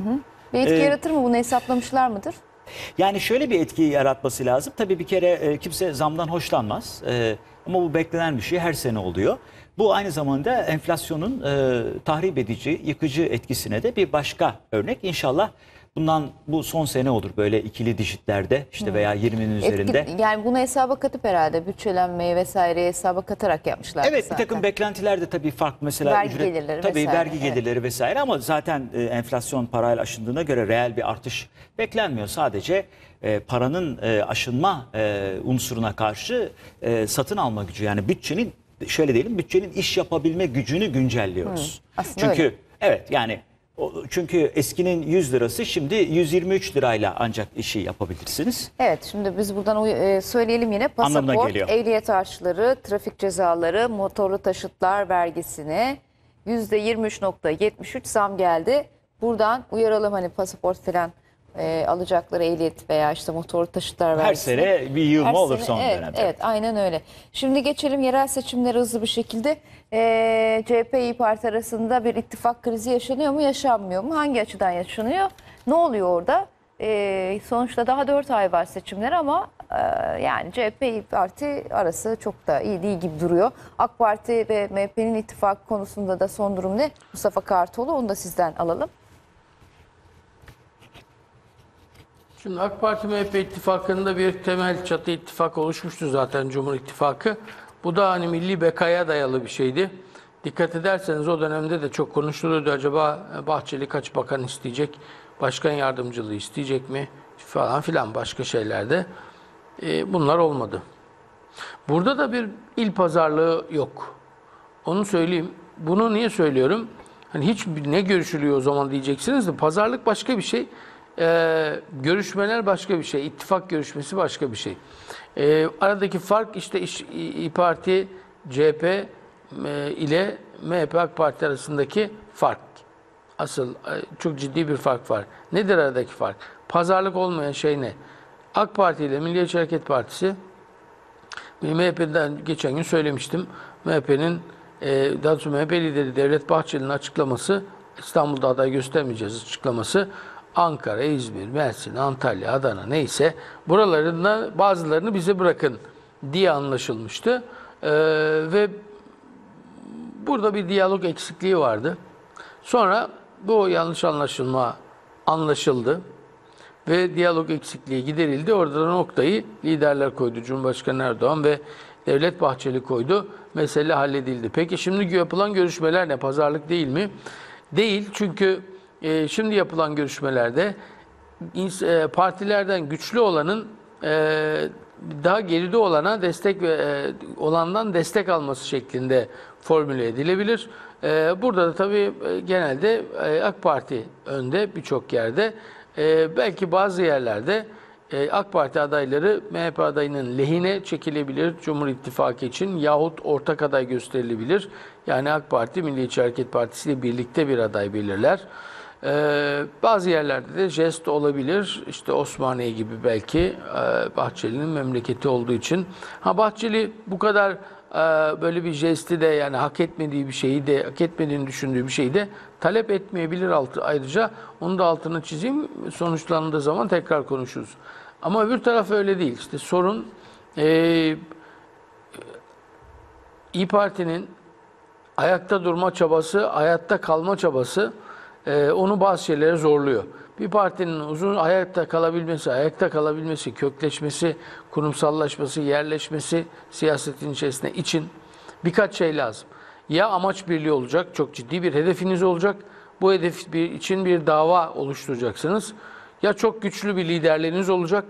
Bir etki Ee, yaratır mı? Bunu hesaplamışlar mıdır? Yani şöyle bir etki yaratması lazım. Tabii bir kere e, kimse zamdan hoşlanmaz. E, ama bu beklenen bir şey, her sene oluyor. Bu aynı zamanda enflasyonun e, tahrip edici, yıkıcı etkisine de bir başka örnek. İnşallah bundan bu son sene olur böyle ikili dijitlerde işte veya yirminin üzerinde. Etki, yani bunu hesaba katıp herhalde bütçelenmeyi vesaire hesaba katarak yapmışlar. Evet, zaten. bir takım beklentiler de tabii farklı, mesela Vergi gelirleri tabii vesaire, vergi evet. gelirleri vesaire, ama zaten e, enflasyon parayla aşındığına göre reel bir artış beklenmiyor. Sadece e, paranın e, aşınma e, unsuruna karşı e, satın alma gücü, yani bütçenin, şöyle diyelim, bütçenin iş yapabilme gücünü güncelliyoruz. aslında Çünkü öyle. evet, yani o- çünkü eskinin yüz lirası şimdi yüz yirmi üç lirayla ancak işi yapabilirsiniz. Evet, şimdi biz buradan uy- e, söyleyelim yine. Anlamına Pasaport, geliyor. ehliyet harçları, trafik cezaları, motorlu taşıtlar vergisine yüzde yirmi üç nokta yetmiş üç zam geldi. Buradan uyaralım, hani pasaport falan e, alacakları, ehliyet veya işte motorlu taşıtlar Her vergisine. sene bir yığılma Her olur sene, son evet, dönemde. Evet, aynen öyle. Şimdi geçelim yerel seçimlere hızlı bir şekilde. Ee, C H P İYİ Parti arasında bir ittifak krizi yaşanıyor mu, yaşanmıyor mu? Hangi açıdan yaşanıyor? Ne oluyor orada? Ee, sonuçta daha dört ay var seçimler ama e, yani C H P İYİ Parti arası çok da iyi değil gibi duruyor. AK Parti ve M H P'nin ittifak konusunda da son durum ne? Mustafa Kartoğlu, onu da sizden alalım. Şimdi AK Parti M H P ittifakında bir temel çatı ittifak oluşmuştu zaten, Cumhur İttifakı. Bu da hani milli bekaya dayalı bir şeydi. Dikkat ederseniz o dönemde de çok konuşuluyordu. Acaba Bahçeli kaç bakan isteyecek, başkan yardımcılığı isteyecek mi falan filan, başka şeylerde. Ee, bunlar olmadı. Burada da bir il pazarlığı yok. Onu söyleyeyim. Bunu niye söylüyorum? Hani hiç ne görüşülüyor o zaman diyeceksiniz de, pazarlık başka bir şey. Ee, görüşmeler başka bir şey. İttifak görüşmesi başka bir şey. Ee, aradaki fark işte İş- İYİ Parti, C H P e, ile M H P AK Parti arasındaki fark. Asıl e, çok ciddi bir fark var. Nedir aradaki fark? Pazarlık olmayan şey ne? AK Parti ile Milliyetçi Hareket Partisi, M H P'den geçen gün söylemiştim. M H P'nin e, daha doğrusu M H P lideri Devlet Bahçeli'nin açıklaması, İstanbul'da aday göstermeyeceğiz açıklaması, Ankara, İzmir, Mersin, Antalya, Adana neyse buralarında bazılarını bize bırakın diye anlaşılmıştı. E, ve burada bir diyalog eksikliği vardı. Sonra bu yanlış anlaşılma anlaşıldı ve diyalog eksikliği giderildi. Orada noktayı liderler koydu. Cumhurbaşkanı Erdoğan ve Devlet Bahçeli koydu. Mesele halledildi. Peki şimdi yapılan görüşmeler ne? Pazarlık değil mi? Değil. Çünkü e, şimdi yapılan görüşmelerde e, partilerden güçlü olanın e, daha geride olana destek ve e, olandan destek alması şeklinde formüle edilebilir. E, burada da tabii e, genelde e, AK Parti önde birçok yerde. E, belki bazı yerlerde e, AK Parti adayları M H P adayının lehine çekilebilir Cumhur İttifakı için, yahut ortak aday gösterilebilir. Yani AK Parti Milliyetçi Hareket Partisi ile birlikte bir aday belirler. Ee, bazı yerlerde de jest olabilir. İşte Osmaniye gibi belki, e, Bahçeli'nin memleketi olduğu için. Ha, Bahçeli bu kadar e, böyle bir jesti de, yani hak etmediği bir şeyi de, hak etmediğini düşündüğü bir şeyi de talep etmeyebilir altı, ayrıca. Onu da altını çizeyim. Sonuçlandığı zaman tekrar konuşuruz. Ama öbür taraf öyle değil. İşte sorun e, İYİ Parti'nin ayakta durma çabası, hayatta kalma çabası e, onu bazı şeylere zorluyor. Bir partinin uzun ayakta kalabilmesi, ayakta kalabilmesi, kökleşmesi, kurumsallaşması, yerleşmesi siyasetin içerisinde için birkaç şey lazım. Ya amaç birliği olacak, çok ciddi bir hedefiniz olacak. Bu hedef bir, için bir dava oluşturacaksınız. Ya çok güçlü bir liderleriniz olacak.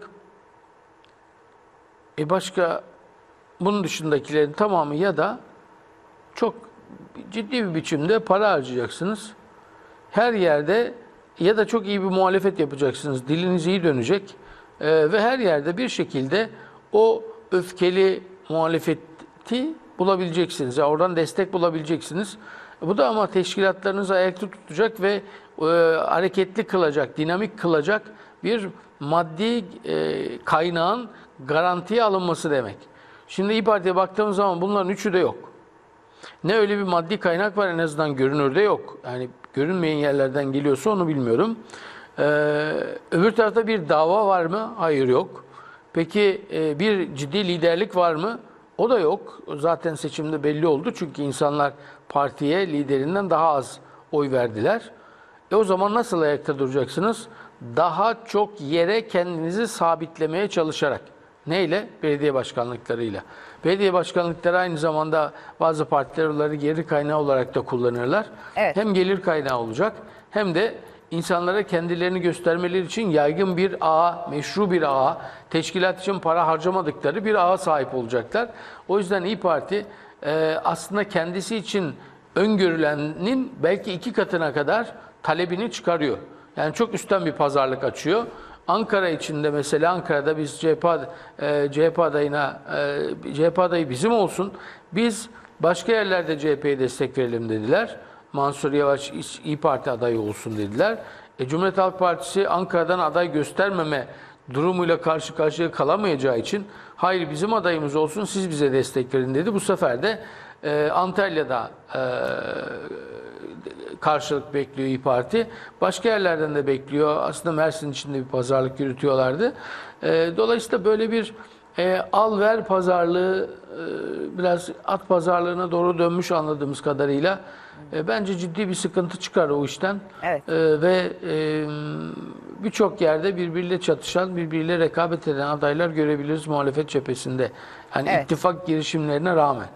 E başka, bunun dışındakilerin tamamı, ya da çok ciddi bir biçimde para harcayacaksınız. Her yerde ya da çok iyi bir muhalefet yapacaksınız. Diliniz iyi dönecek. Ee, ve her yerde bir şekilde o öfkeli muhalefeti bulabileceksiniz. Yani oradan destek bulabileceksiniz. Bu da ama teşkilatlarınızı ayakta tutacak ve e, hareketli kılacak, dinamik kılacak bir maddi e, kaynağın garantiye alınması demek. Şimdi İYİ Parti'ye baktığımız zaman bunların üçü de yok. Ne öyle bir maddi kaynak var, en azından görünürde yok. Yani görünmeyen yerlerden geliyorsa onu bilmiyorum. Ee, öbür tarafta bir dava var mı? Hayır, yok. Peki e, bir ciddi liderlik var mı? O da yok. Zaten seçimde belli oldu. Çünkü insanlar partiye liderinden daha az oy verdiler. E o zaman nasıl ayakta duracaksınız? Daha çok yere kendinizi sabitlemeye çalışarak. Neyle? Belediye başkanlıklarıyla. Belediye başkanlıkları aynı zamanda bazı partiler onları gelir kaynağı olarak da kullanırlar. Evet. Hem gelir kaynağı olacak hem de insanlara kendilerini göstermeleri için yaygın bir ağa, meşru bir ağa, teşkilat için para harcamadıkları bir ağa sahip olacaklar. O yüzden İYİ Parti e, aslında kendisi için öngörülenin belki iki katına kadar talebini çıkarıyor. Yani çok üstten bir pazarlık açıyor. Ankara içinde mesela Ankara'da biz C H P, e, C H P adayına e, C H P adayı bizim olsun. Biz başka yerlerde C H P'ye destek verelim dediler. Mansur Yavaş İYİ Parti adayı olsun dediler. E, Cumhuriyet Halk Partisi Ankara'dan aday göstermeme durumuyla karşı karşıya kalamayacağı için hayır bizim adayımız olsun siz bize destek verin dedi. Bu sefer de e, Antalya'da e, karşılık bekliyor İYİ Parti. Başka yerlerden de bekliyor. Aslında Mersin içinde bir pazarlık yürütüyorlardı. E, dolayısıyla böyle bir e, al-ver pazarlığı e, biraz at pazarlığına doğru dönmüş anladığımız kadarıyla. E, bence ciddi bir sıkıntı çıkar o işten. Evet. E, ve e, birçok yerde birbiriyle çatışan, birbiriyle rekabet eden adaylar görebiliriz muhalefet cephesinde. Yani Evet. ittifak girişimlerine rağmen.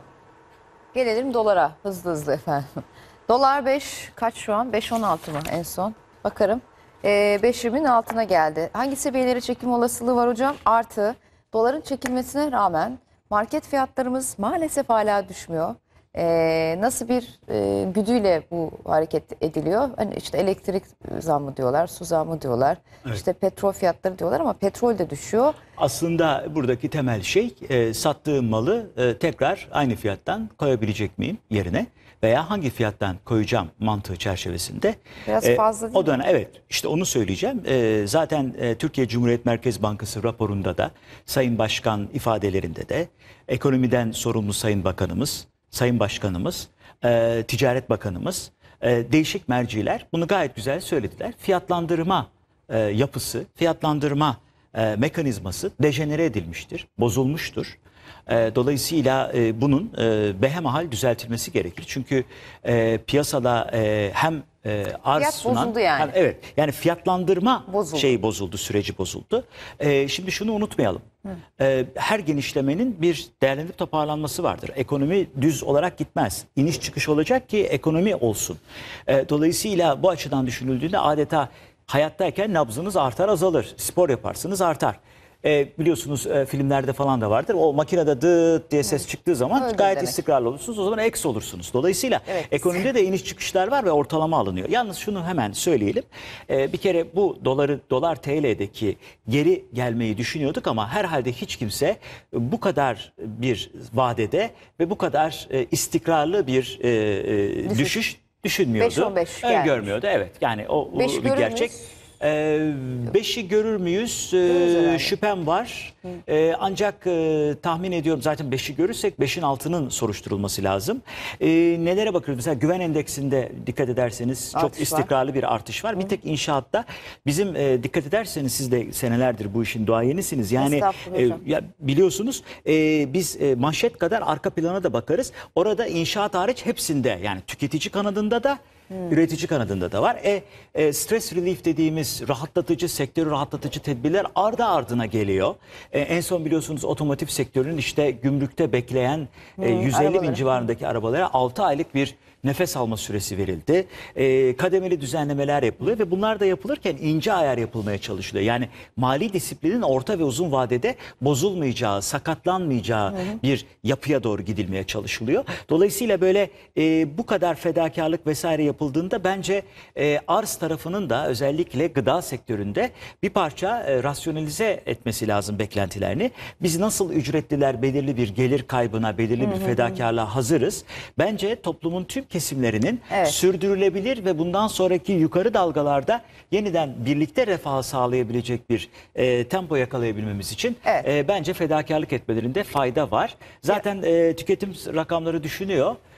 Gelelim dolara hızlı hızlı efendim. Dolar beş kaç şu an? beş on altı mı en son? Bakarım. Ee, beş yirminin altına geldi. Hangi seviyelere çekim olasılığı var hocam? Artı doların çekilmesine rağmen market fiyatlarımız maalesef hala düşmüyor. Ee, nasıl bir e, güdüyle bu hareket ediliyor? Hani işte elektrik zammı diyorlar, su zammı diyorlar. Evet. İşte petrol fiyatları diyorlar ama petrol de düşüyor. Aslında buradaki temel şey e, sattığım malı e, tekrar aynı fiyattan koyabilecek miyim yerine veya hangi fiyattan koyacağım mantığı çerçevesinde. Biraz fazla değil o dönem evet işte onu söyleyeceğim. E, zaten e, Türkiye Cumhuriyet Merkez Bankası raporunda da Sayın Başkan ifadelerinde de ekonomiden sorumlu Sayın Bakanımız, Sayın Başkanımız, e, Ticaret Bakanımız, e, değişik merciler bunu gayet güzel söylediler. Fiyatlandırma e, yapısı, fiyatlandırma e, mekanizması dejenere edilmiştir, bozulmuştur. E, dolayısıyla e, bunun e, behemahal düzeltilmesi gerekir. Çünkü e, piyasada e, hem e, arz Fiyat sunan, bozuldu yani. hem- evet yani fiyatlandırma Bozuldu. şeyi bozuldu, süreci bozuldu. E, şimdi şunu unutmayalım. E, her genişlemenin bir değerlendirip toparlanması vardır. Ekonomi düz olarak gitmez. İniş çıkış olacak ki ekonomi olsun. E, dolayısıyla bu açıdan düşünüldüğünde adeta hayattayken nabzınız artar azalır. Spor yaparsınız artar. E, biliyorsunuz e, filmlerde falan da vardır. O makinede dıt diye ses çıktığı zaman Öldü gayet demek. istikrarlı olursunuz. O zaman eks olursunuz. Dolayısıyla Evet. ekonomide de iniş çıkışlar var ve ortalama alınıyor. Yalnız şunu hemen söyleyelim. E, bir kere bu doları dolar T L'deki geri gelmeyi düşünüyorduk ama herhalde hiç kimse bu kadar bir vadede ve bu kadar e, istikrarlı bir e, e, Düşüş. düşüş düşünmüyordu. beş on beş gelmiş. Öngörmüyordu. Evet. Yani o o Beş bir görür gerçek. müyüz? Ee, beşi görür müyüz? Ee, Görürüz herhalde. şüphem var. Ee, ancak e, tahmin ediyorum zaten beşi görürsek beşin altının soruşturulması lazım. Ee, nelere bakıyoruz? Mesela güven endeksinde dikkat ederseniz çok Artış var. istikrarlı bir artış var. Bir tek inşaatta bizim e, dikkat ederseniz siz de senelerdir bu işin duayenisiniz. Yani Estağfurullah e, hocam. ya biliyorsunuz e, biz e, manşet kadar arka plana da bakarız. Orada inşaat hariç hepsinde yani tüketici kanadında da üretici kanadında da var. E, e, stress relief dediğimiz rahatlatıcı, sektörü rahatlatıcı tedbirler ardı ardına geliyor. E, en son biliyorsunuz otomotiv sektörünün işte gümrükte bekleyen e, yüz elli bin arabaları. civarındaki arabalara altı aylık bir nefes alma süresi verildi. E, kademeli düzenlemeler yapılıyor ve bunlar da yapılırken ince ayar yapılmaya çalışılıyor. Yani mali disiplinin orta ve uzun vadede bozulmayacağı, sakatlanmayacağı bir yapıya doğru gidilmeye çalışılıyor. Dolayısıyla böyle e, bu kadar fedakarlık vesaire yapıldığında bence e, arz tarafının da özellikle gıda sektöründe bir parça e, rasyonalize etmesi lazım beklentilerini. Biz nasıl ücretliler belirli bir gelir kaybına, belirli bir fedakarlığa hazırız. Bence toplumun tüm kesimlerinin Evet. sürdürülebilir ve bundan sonraki yukarı dalgalarda yeniden birlikte refahı sağlayabilecek bir e, tempo yakalayabilmemiz için Evet. e, bence fedakarlık etmelerinde fayda var. Zaten e, tüketim rakamları düşünüyor.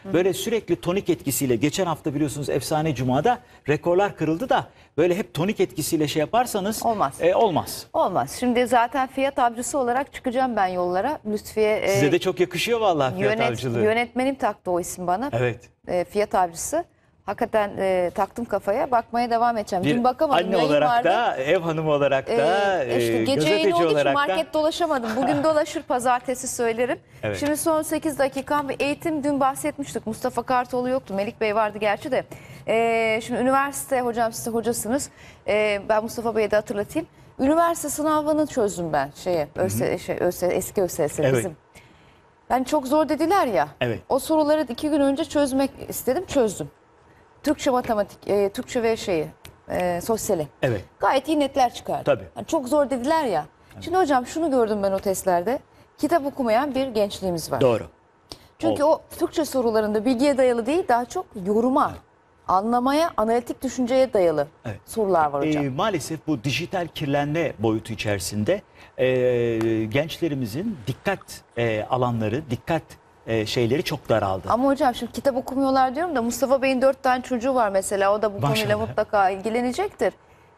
Böyle sürekli tonik etkisiyle, geçen hafta biliyorsunuz Efsane Cuma'da rekorlar kırıldı da böyle hep tonik etkisiyle şey yaparsanız Olmaz. e, olmaz. Olmaz. Şimdi zaten fiyat avcısı olarak çıkacağım ben yollara. Lütfiye e, Size de çok yakışıyor vallahi fiyat yönet- avcılığı. yönetmenim taktı o isim bana. Evet. E, fiyat avcısı. Hakikaten e, taktım kafaya. Bakmaya devam edeceğim. Bir Dün bakamadım. anne yayın olarak vardı. da, ev hanımı olarak da, Ee, işte e, gece yayını gazeteci olduğu için olarak da. market dolaşamadım. Bugün dolaşır, pazartesi söylerim. Evet. Şimdi son sekiz dakikam bir eğitim, dün bahsetmiştik. Mustafa Kartoğlu yoktu. Melik Bey vardı gerçi de. Ee, şimdi üniversite hocam, siz de hocasınız. Ee, ben Mustafa Bey'e de hatırlatayım. Üniversite sınavını çözdüm ben şeye. ÖSS, şey, ÖSS, eski ÖSS Evet. bizim. Yani çok zor dediler ya. Evet. O soruları iki gün önce çözmek istedim, çözdüm. Türkçe, matematik, e, Türkçe ve şeyi, e, sosyali. Evet. Gayet iyi netler çıkardı. Tabii. Yani çok zor dediler ya. Şimdi hocam şunu gördüm ben o testlerde. Kitap okumayan bir gençliğimiz var. Doğru. Çünkü o Türkçe sorularında bilgiye dayalı değil, daha çok yoruma, anlamaya, analitik düşünceye dayalı Evet. sorular var hocam. Ee, maalesef bu dijital kirlenme boyutu içerisinde e, gençlerimizin dikkat e, alanları, dikkat e, şeyleri çok daraldı. Ama hocam şimdi kitap okumuyorlar diyorum da Mustafa Bey'in dört tane çocuğu var mesela. O da bu Maşallah. konuyla mutlaka ilgilenecektir.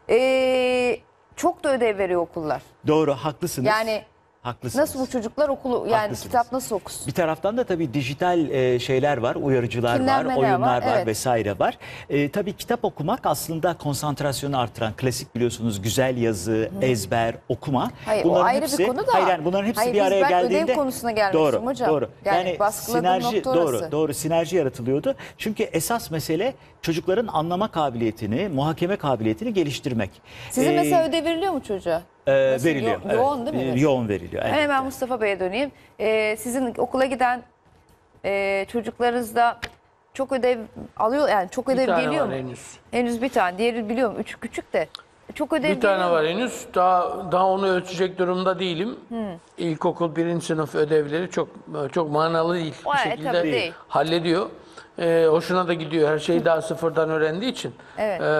Ee, çok da ödev veriyor okullar. Doğru, haklısınız. Yani haklısınız. nasıl bu çocuklar okulu, yani Haklısınız. kitap nasıl okusun? Bir taraftan da tabii dijital e, şeyler var, uyarıcılar Kinlenmeler var, oyunlar var, var, evet. vesaire var. E, tabii kitap okumak aslında konsantrasyonu artıran, klasik biliyorsunuz güzel yazı, ezber, okuma. Hayır, o ayrı bir konu da. Hayır, yani bunların hepsi Hayır, bir biz araya ben geldiğinde. ödev konusuna gelmek doğru, istiyorum hocam. Doğru. Yani baskıladığım sinerji, nokta orası. doğru, doğru, sinerji yaratılıyordu. Çünkü esas mesele çocukların anlama kabiliyetini, muhakeme kabiliyetini geliştirmek. Sizin E, mesela ödev veriliyor mu çocuğa? e, Nasıl? veriliyor. Yo- evet. yoğun değil mi? E, Evet. Yoğun veriliyor. Ben evet. hemen Mustafa Bey'e döneyim. Ee, sizin okula giden e, çocuklarınızda çok ödev alıyor, yani çok Bir ödev tane geliyor var mu? henüz. Henüz bir tane. Diğeri biliyorum. Üç küçük de. Çok ödev Bir tane geliyor var mu? henüz. Daha daha onu ölçecek durumda değilim. İlkokul birinci sınıf ödevleri çok çok manalı değil. O, Bir evet, şekilde tabii değil. hallediyor. Ee, hoşuna da gidiyor. Her şeyi daha sıfırdan öğrendiği için. Evet. Ee,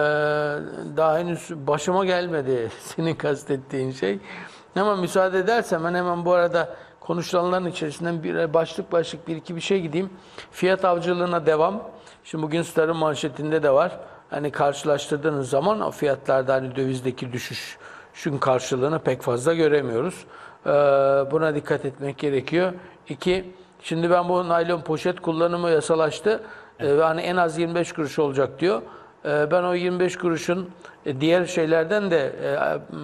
daha henüz başıma gelmedi senin kastettiğin şey. Ama müsaade edersen ben hemen bu arada konuşulanların içerisinden bir başlık başlık bir iki bir şey gideyim. Fiyat avcılığına devam. Şimdi bugün Star'ın manşetinde de var. Hani karşılaştırdığınız zaman o fiyatlarda hani dövizdeki düşüş şun karşılığını pek fazla göremiyoruz. Ee, buna dikkat etmek gerekiyor. İki, şimdi ben bu naylon poşet kullanımı yasalaştı. Ee, ve hani en az yirmi beş kuruş olacak diyor. Ee, ben o yirmi beş kuruşun e, diğer şeylerden de e,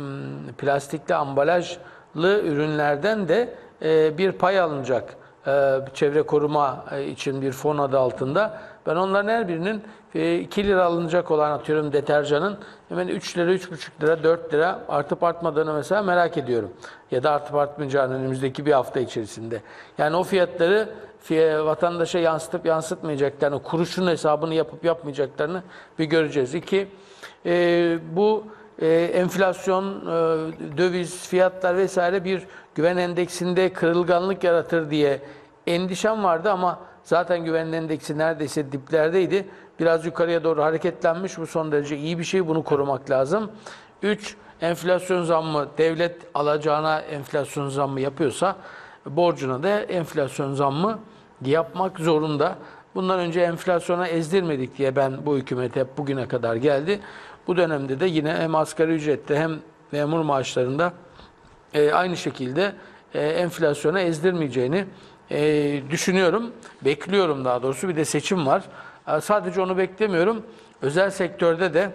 m, plastikli ambalajlı ürünlerden de e, bir pay alınacak. E, çevre koruma e, için bir fon adı altında. Ben onların her birinin e, iki lira alınacak olan atıyorum deterjanın hemen üç lira, üç buçuk lira, dört lira artıp artmadığını mesela merak ediyorum. Ya da artıp artmayacağını önümüzdeki bir hafta içerisinde. Yani o fiyatları fiy- vatandaşa yansıtıp yansıtmayacaklarını, kuruşun hesabını yapıp yapmayacaklarını bir göreceğiz. İki, e, bu e, enflasyon, e, döviz, fiyatlar vesaire bir güven endeksinde kırılganlık yaratır diye endişem vardı ama zaten güven endeksi neredeyse diplerdeydi. Biraz yukarıya doğru hareketlenmiş. Bu son derece iyi bir şey. Bunu korumak lazım. Üç, enflasyon zammı, devlet alacağına enflasyon zammı yapıyorsa borcuna da enflasyon zammı yapmak zorunda. Bundan önce enflasyona ezdirmedik diye ben bu hükümet hep bugüne kadar geldi. Bu dönemde de yine hem asgari ücrette hem memur maaşlarında e, aynı şekilde e, enflasyona ezdirmeyeceğini e, düşünüyorum. Bekliyorum daha doğrusu. Bir de seçim var. E, sadece onu beklemiyorum. Özel sektörde de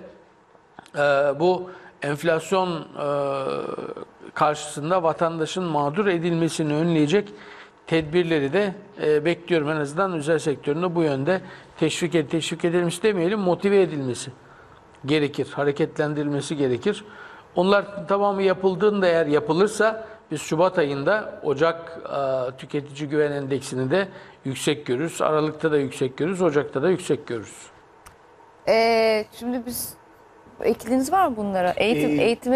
e, bu enflasyon e, karşısında vatandaşın mağdur edilmesini önleyecek tedbirleri de e, bekliyorum. En azından özel sektöründe bu yönde teşvik, ed teşvik edilmesi demeyelim, motive edilmesi gerekir. Hareketlendirilmesi gerekir. Onlar tamamı yapıldığında eğer yapılırsa biz Şubat ayında Ocak e, tüketici güven endeksini de yüksek görürüz. Aralıkta da yüksek görürüz. Ocak'ta da yüksek görürüz. Ee, şimdi biz ekliniz var mı bunlara? Eğitim, Ee, eğitimi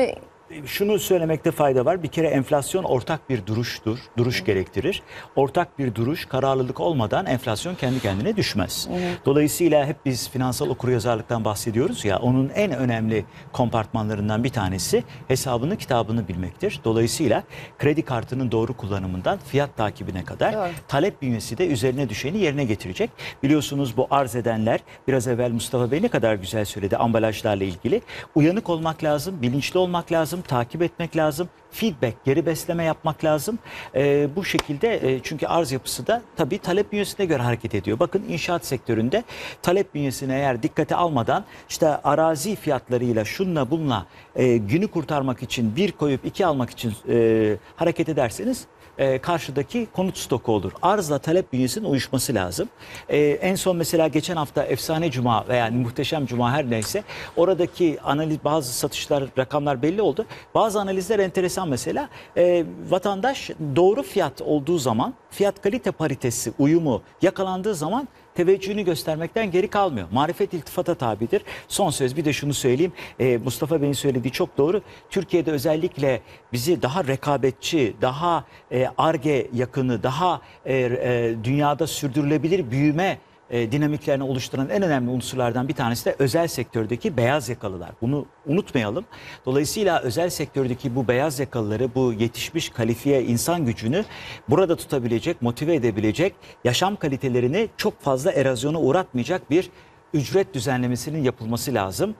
şunu söylemekte fayda var. Bir kere enflasyon ortak bir duruştur. Duruş gerektirir. Ortak bir duruş, kararlılık olmadan enflasyon kendi kendine düşmez. Dolayısıyla hep biz finansal okuryazarlıktan bahsediyoruz ya, onun en önemli kompartmanlarından bir tanesi hesabını kitabını bilmektir. Dolayısıyla kredi kartının doğru kullanımından fiyat takibine kadar Doğru. talep bünyesi de üzerine düşeni yerine getirecek. Biliyorsunuz bu arz edenler, biraz evvel Mustafa Bey ne kadar güzel söyledi ambalajlarla ilgili. Uyanık olmak lazım, bilinçli olmak lazım, takip etmek lazım, feedback, geri besleme yapmak lazım. Ee, bu şekilde e, çünkü arz yapısı da tabii talep bünyesine göre hareket ediyor. Bakın inşaat sektöründe talep bünyesine eğer dikkate almadan işte arazi fiyatlarıyla şunla bunla e, günü kurtarmak için bir koyup iki almak için e, hareket ederseniz e, karşıdaki konut stoku olur. Arzla talep bünyesinin uyuşması lazım. E, en son mesela geçen hafta Efsane Cuma veya Muhteşem Cuma her neyse oradaki analiz, bazı satışlar rakamlar belli oldu. Bazı analizler enteresan mesela. E, vatandaş doğru fiyat olduğu zaman, fiyat kalite paritesi uyumu yakalandığı zaman teveccühünü göstermekten geri kalmıyor. Marifet iltifata tabidir. Son söz bir de şunu söyleyeyim. Ee, Mustafa Bey'in söylediği çok doğru. Türkiye'de özellikle bizi daha rekabetçi, daha Ar-Ge yakını, daha e, e, dünyada sürdürülebilir büyüme e, dinamiklerini oluşturan en önemli unsurlardan bir tanesi de özel sektördeki beyaz yakalılar. Bunu unutmayalım. Dolayısıyla özel sektördeki bu beyaz yakalıları, bu yetişmiş kalifiye insan gücünü burada tutabilecek, motive edebilecek, yaşam kalitelerini çok fazla erozyona uğratmayacak bir ücret düzenlemesinin yapılması lazım.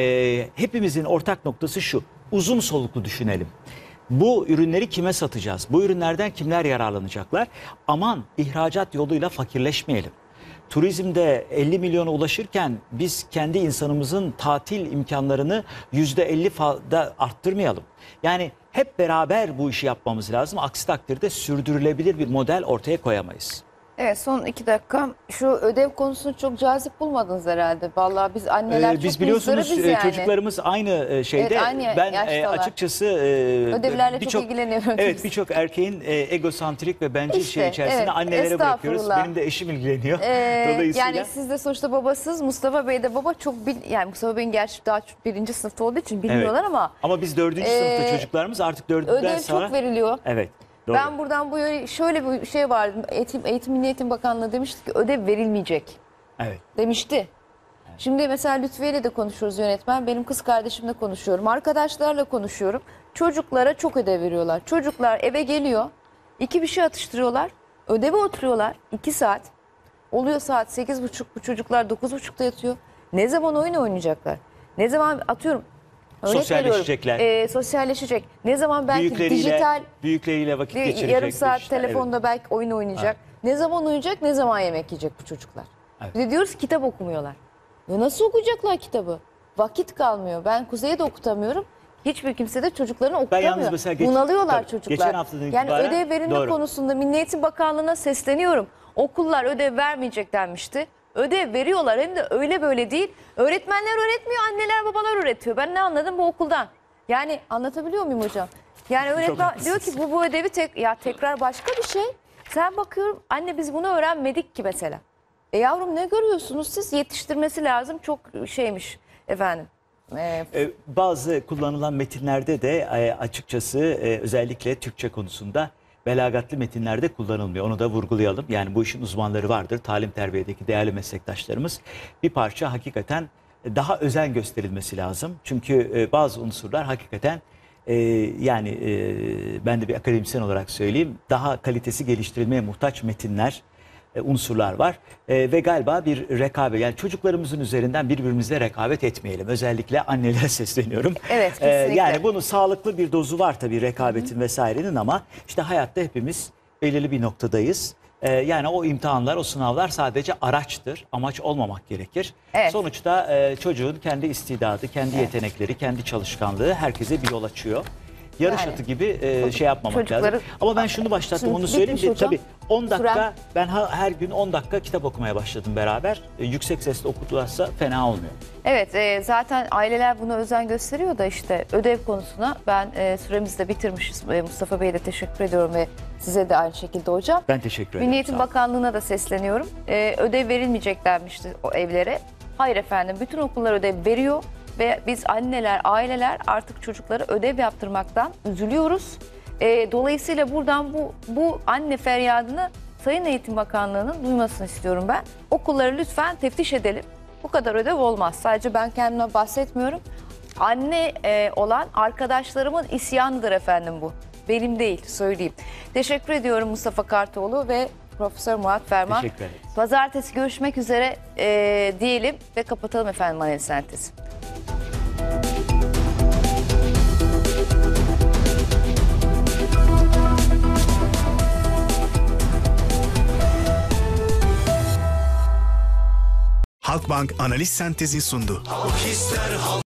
E, hepimizin ortak noktası şu: uzun soluklu düşünelim. Bu ürünleri kime satacağız? Bu ürünlerden kimler yararlanacaklar? Aman ihracat yoluyla fakirleşmeyelim. Turizmde elli milyona ulaşırken biz kendi insanımızın tatil imkanlarını yüzde elli da arttırmayalım. Yani hep beraber bu işi yapmamız lazım. Aksi takdirde sürdürülebilir bir model ortaya koyamayız. Evet, son iki dakika. Şu ödev konusunu çok cazip bulmadınız herhalde. Vallahi biz anneler Ee, çok biz biliyorsunuz muzdaribiz e, yani. çocuklarımız aynı e, şeyde. Evet, aynı ben e, yaştalar. açıkçası e, Ödevlerle birçok- çok ilgileniyorum. Evet, birçok erkeğin e, egosantrik ve bencil İşte, şey içerisinde evet, annelere bırakıyoruz. estağfurullah. Benim de eşim ilgileniyor. Ee, Dolayısıyla yani siz de sonuçta babasız, Mustafa Bey de baba, çok bil, yani Mustafa Bey'in gerçi daha çok birinci sınıfta olduğu için bilmiyorlar Evet. ama Ama biz dördüncü Ee, sınıfta çocuklarımız artık dördüncüden ödev sonra. çok veriliyor. Evet. Doğru. Ben buradan bu yöre- şöyle bir şey vardı. Eğitim, Eğitim Milli Eğitim Bakanlığı demişti ki ödev verilmeyecek Evet. demişti. Şimdi mesela Lütfiye ile de konuşuyoruz, yönetmen. Benim kız kardeşimle konuşuyorum. Arkadaşlarla konuşuyorum. Çocuklara çok ödev veriyorlar. Çocuklar eve geliyor. iki bir şey atıştırıyorlar. Ödeve oturuyorlar. iki saat. Oluyor saat sekiz buçuk. Bu çocuklar dokuz buçukta yatıyor. Ne zaman oyun oynayacaklar? Ne zaman atıyorum. örnek Sosyalleşecekler. veriyorum, e, sosyalleşecek. Ne zaman belki büyükleriyle, dijital büyükleriyle vakit bir geçirecek. yarım saat işte, telefonda belki oyun oynayacak. Ne zaman uyuyacak, ne zaman yemek yiyecek bu çocuklar. Evet. Bir de diyoruz ki kitap okumuyorlar. Ya nasıl okuyacaklar kitabı? Vakit kalmıyor. Ben Kuzey'e de okutamıyorum. Hiçbir kimse de çocuklarını okutamıyor. yalnız mesela geç- Bunalıyorlar tabii, çocuklar. geçen haftadan yani itibaren- ödev verilme Doğru. konusunda Milli Eğitim Bakanlığı'na sesleniyorum. Okullar ödev vermeyecek denmişti. Ödev veriyorlar, hem de öyle böyle değil. Öğretmenler öğretmiyor, anneler babalar öğretiyor. Ben ne anladım bu okuldan? Yani anlatabiliyor muyum hocam? Yani öğretmen haklısınız. diyor ki bu bu ödevi tek, ya tekrar başka bir şey. Sen bakıyorum, anne biz bunu öğrenmedik ki mesela. E yavrum ne görüyorsunuz siz? Yetiştirmesi lazım, çok şeymiş efendim. Ee, Ee, Bazı kullanılan metinlerde de e, açıkçası e, özellikle Türkçe konusunda belagatlı metinlerde kullanılmıyor. Onu da vurgulayalım. Yani bu işin uzmanları vardır. Talim terbiyedeki değerli meslektaşlarımız. Bir parça hakikaten daha özen gösterilmesi lazım. Çünkü e, bazı unsurlar hakikaten e, yani e, ben de bir akademisyen olarak söyleyeyim, daha kalitesi geliştirilmeye muhtaç metinler, e, unsurlar var. E, ve galiba bir rekabet, yani çocuklarımızın üzerinden birbirimizle rekabet etmeyelim. Özellikle annelere sesleniyorum. Evet, E, kesinlikle. yani bunun sağlıklı bir dozu var tabii rekabetin vesairenin, ama işte hayatta hepimiz belirli bir noktadayız. E, yani o imtihanlar, o sınavlar sadece araçtır. Amaç olmamak gerekir. Evet. Sonuçta e, çocuğun kendi istidadı, kendi yetenekleri, kendi çalışkanlığı herkese bir yol açıyor. Yarış Yani, atı gibi e, şey yapmamak çocukları- lazım. Ama ben şunu başlattım, Şimdi onu söyleyeyim. bitmiş De, hocam. tabii on dakika Süren. ben ha- her gün on dakika kitap okumaya başladım beraber. E, yüksek sesle okudularsa fena olmuyor. Evet, e, zaten aileler buna özen gösteriyor da işte ödev konusuna ben e, süremizi de bitirmişiz. E, Mustafa Bey'e de teşekkür ediyorum ve size de aynı şekilde hocam. Ben teşekkür ederim. Milli Eğitim Sağ olun. Bakanlığı'na da sesleniyorum. E, ödev verilmeyecek denmişti o evlere. Hayır efendim, bütün okullar ödev veriyor. ve biz anneler, aileler artık çocuklara ödev yaptırmaktan üzülüyoruz. E, dolayısıyla buradan bu, bu anne feryadını Sayın Eğitim Bakanlığı'nın duymasını istiyorum ben. Okulları lütfen teftiş edelim. Bu kadar ödev olmaz. Sadece ben kendime bahsetmiyorum. Anne e, olan arkadaşlarımın isyanıdır efendim bu. Benim değil, söyleyeyim. Teşekkür ediyorum Mustafa Kartoğlu ve Profesör Murat Ferman. Teşekkür ederiz. Pazartesi görüşmek üzere e, diyelim ve kapatalım efendim Analiz Sentezi. Halkbank Analiz Sentezi sundu. Halk ister halk.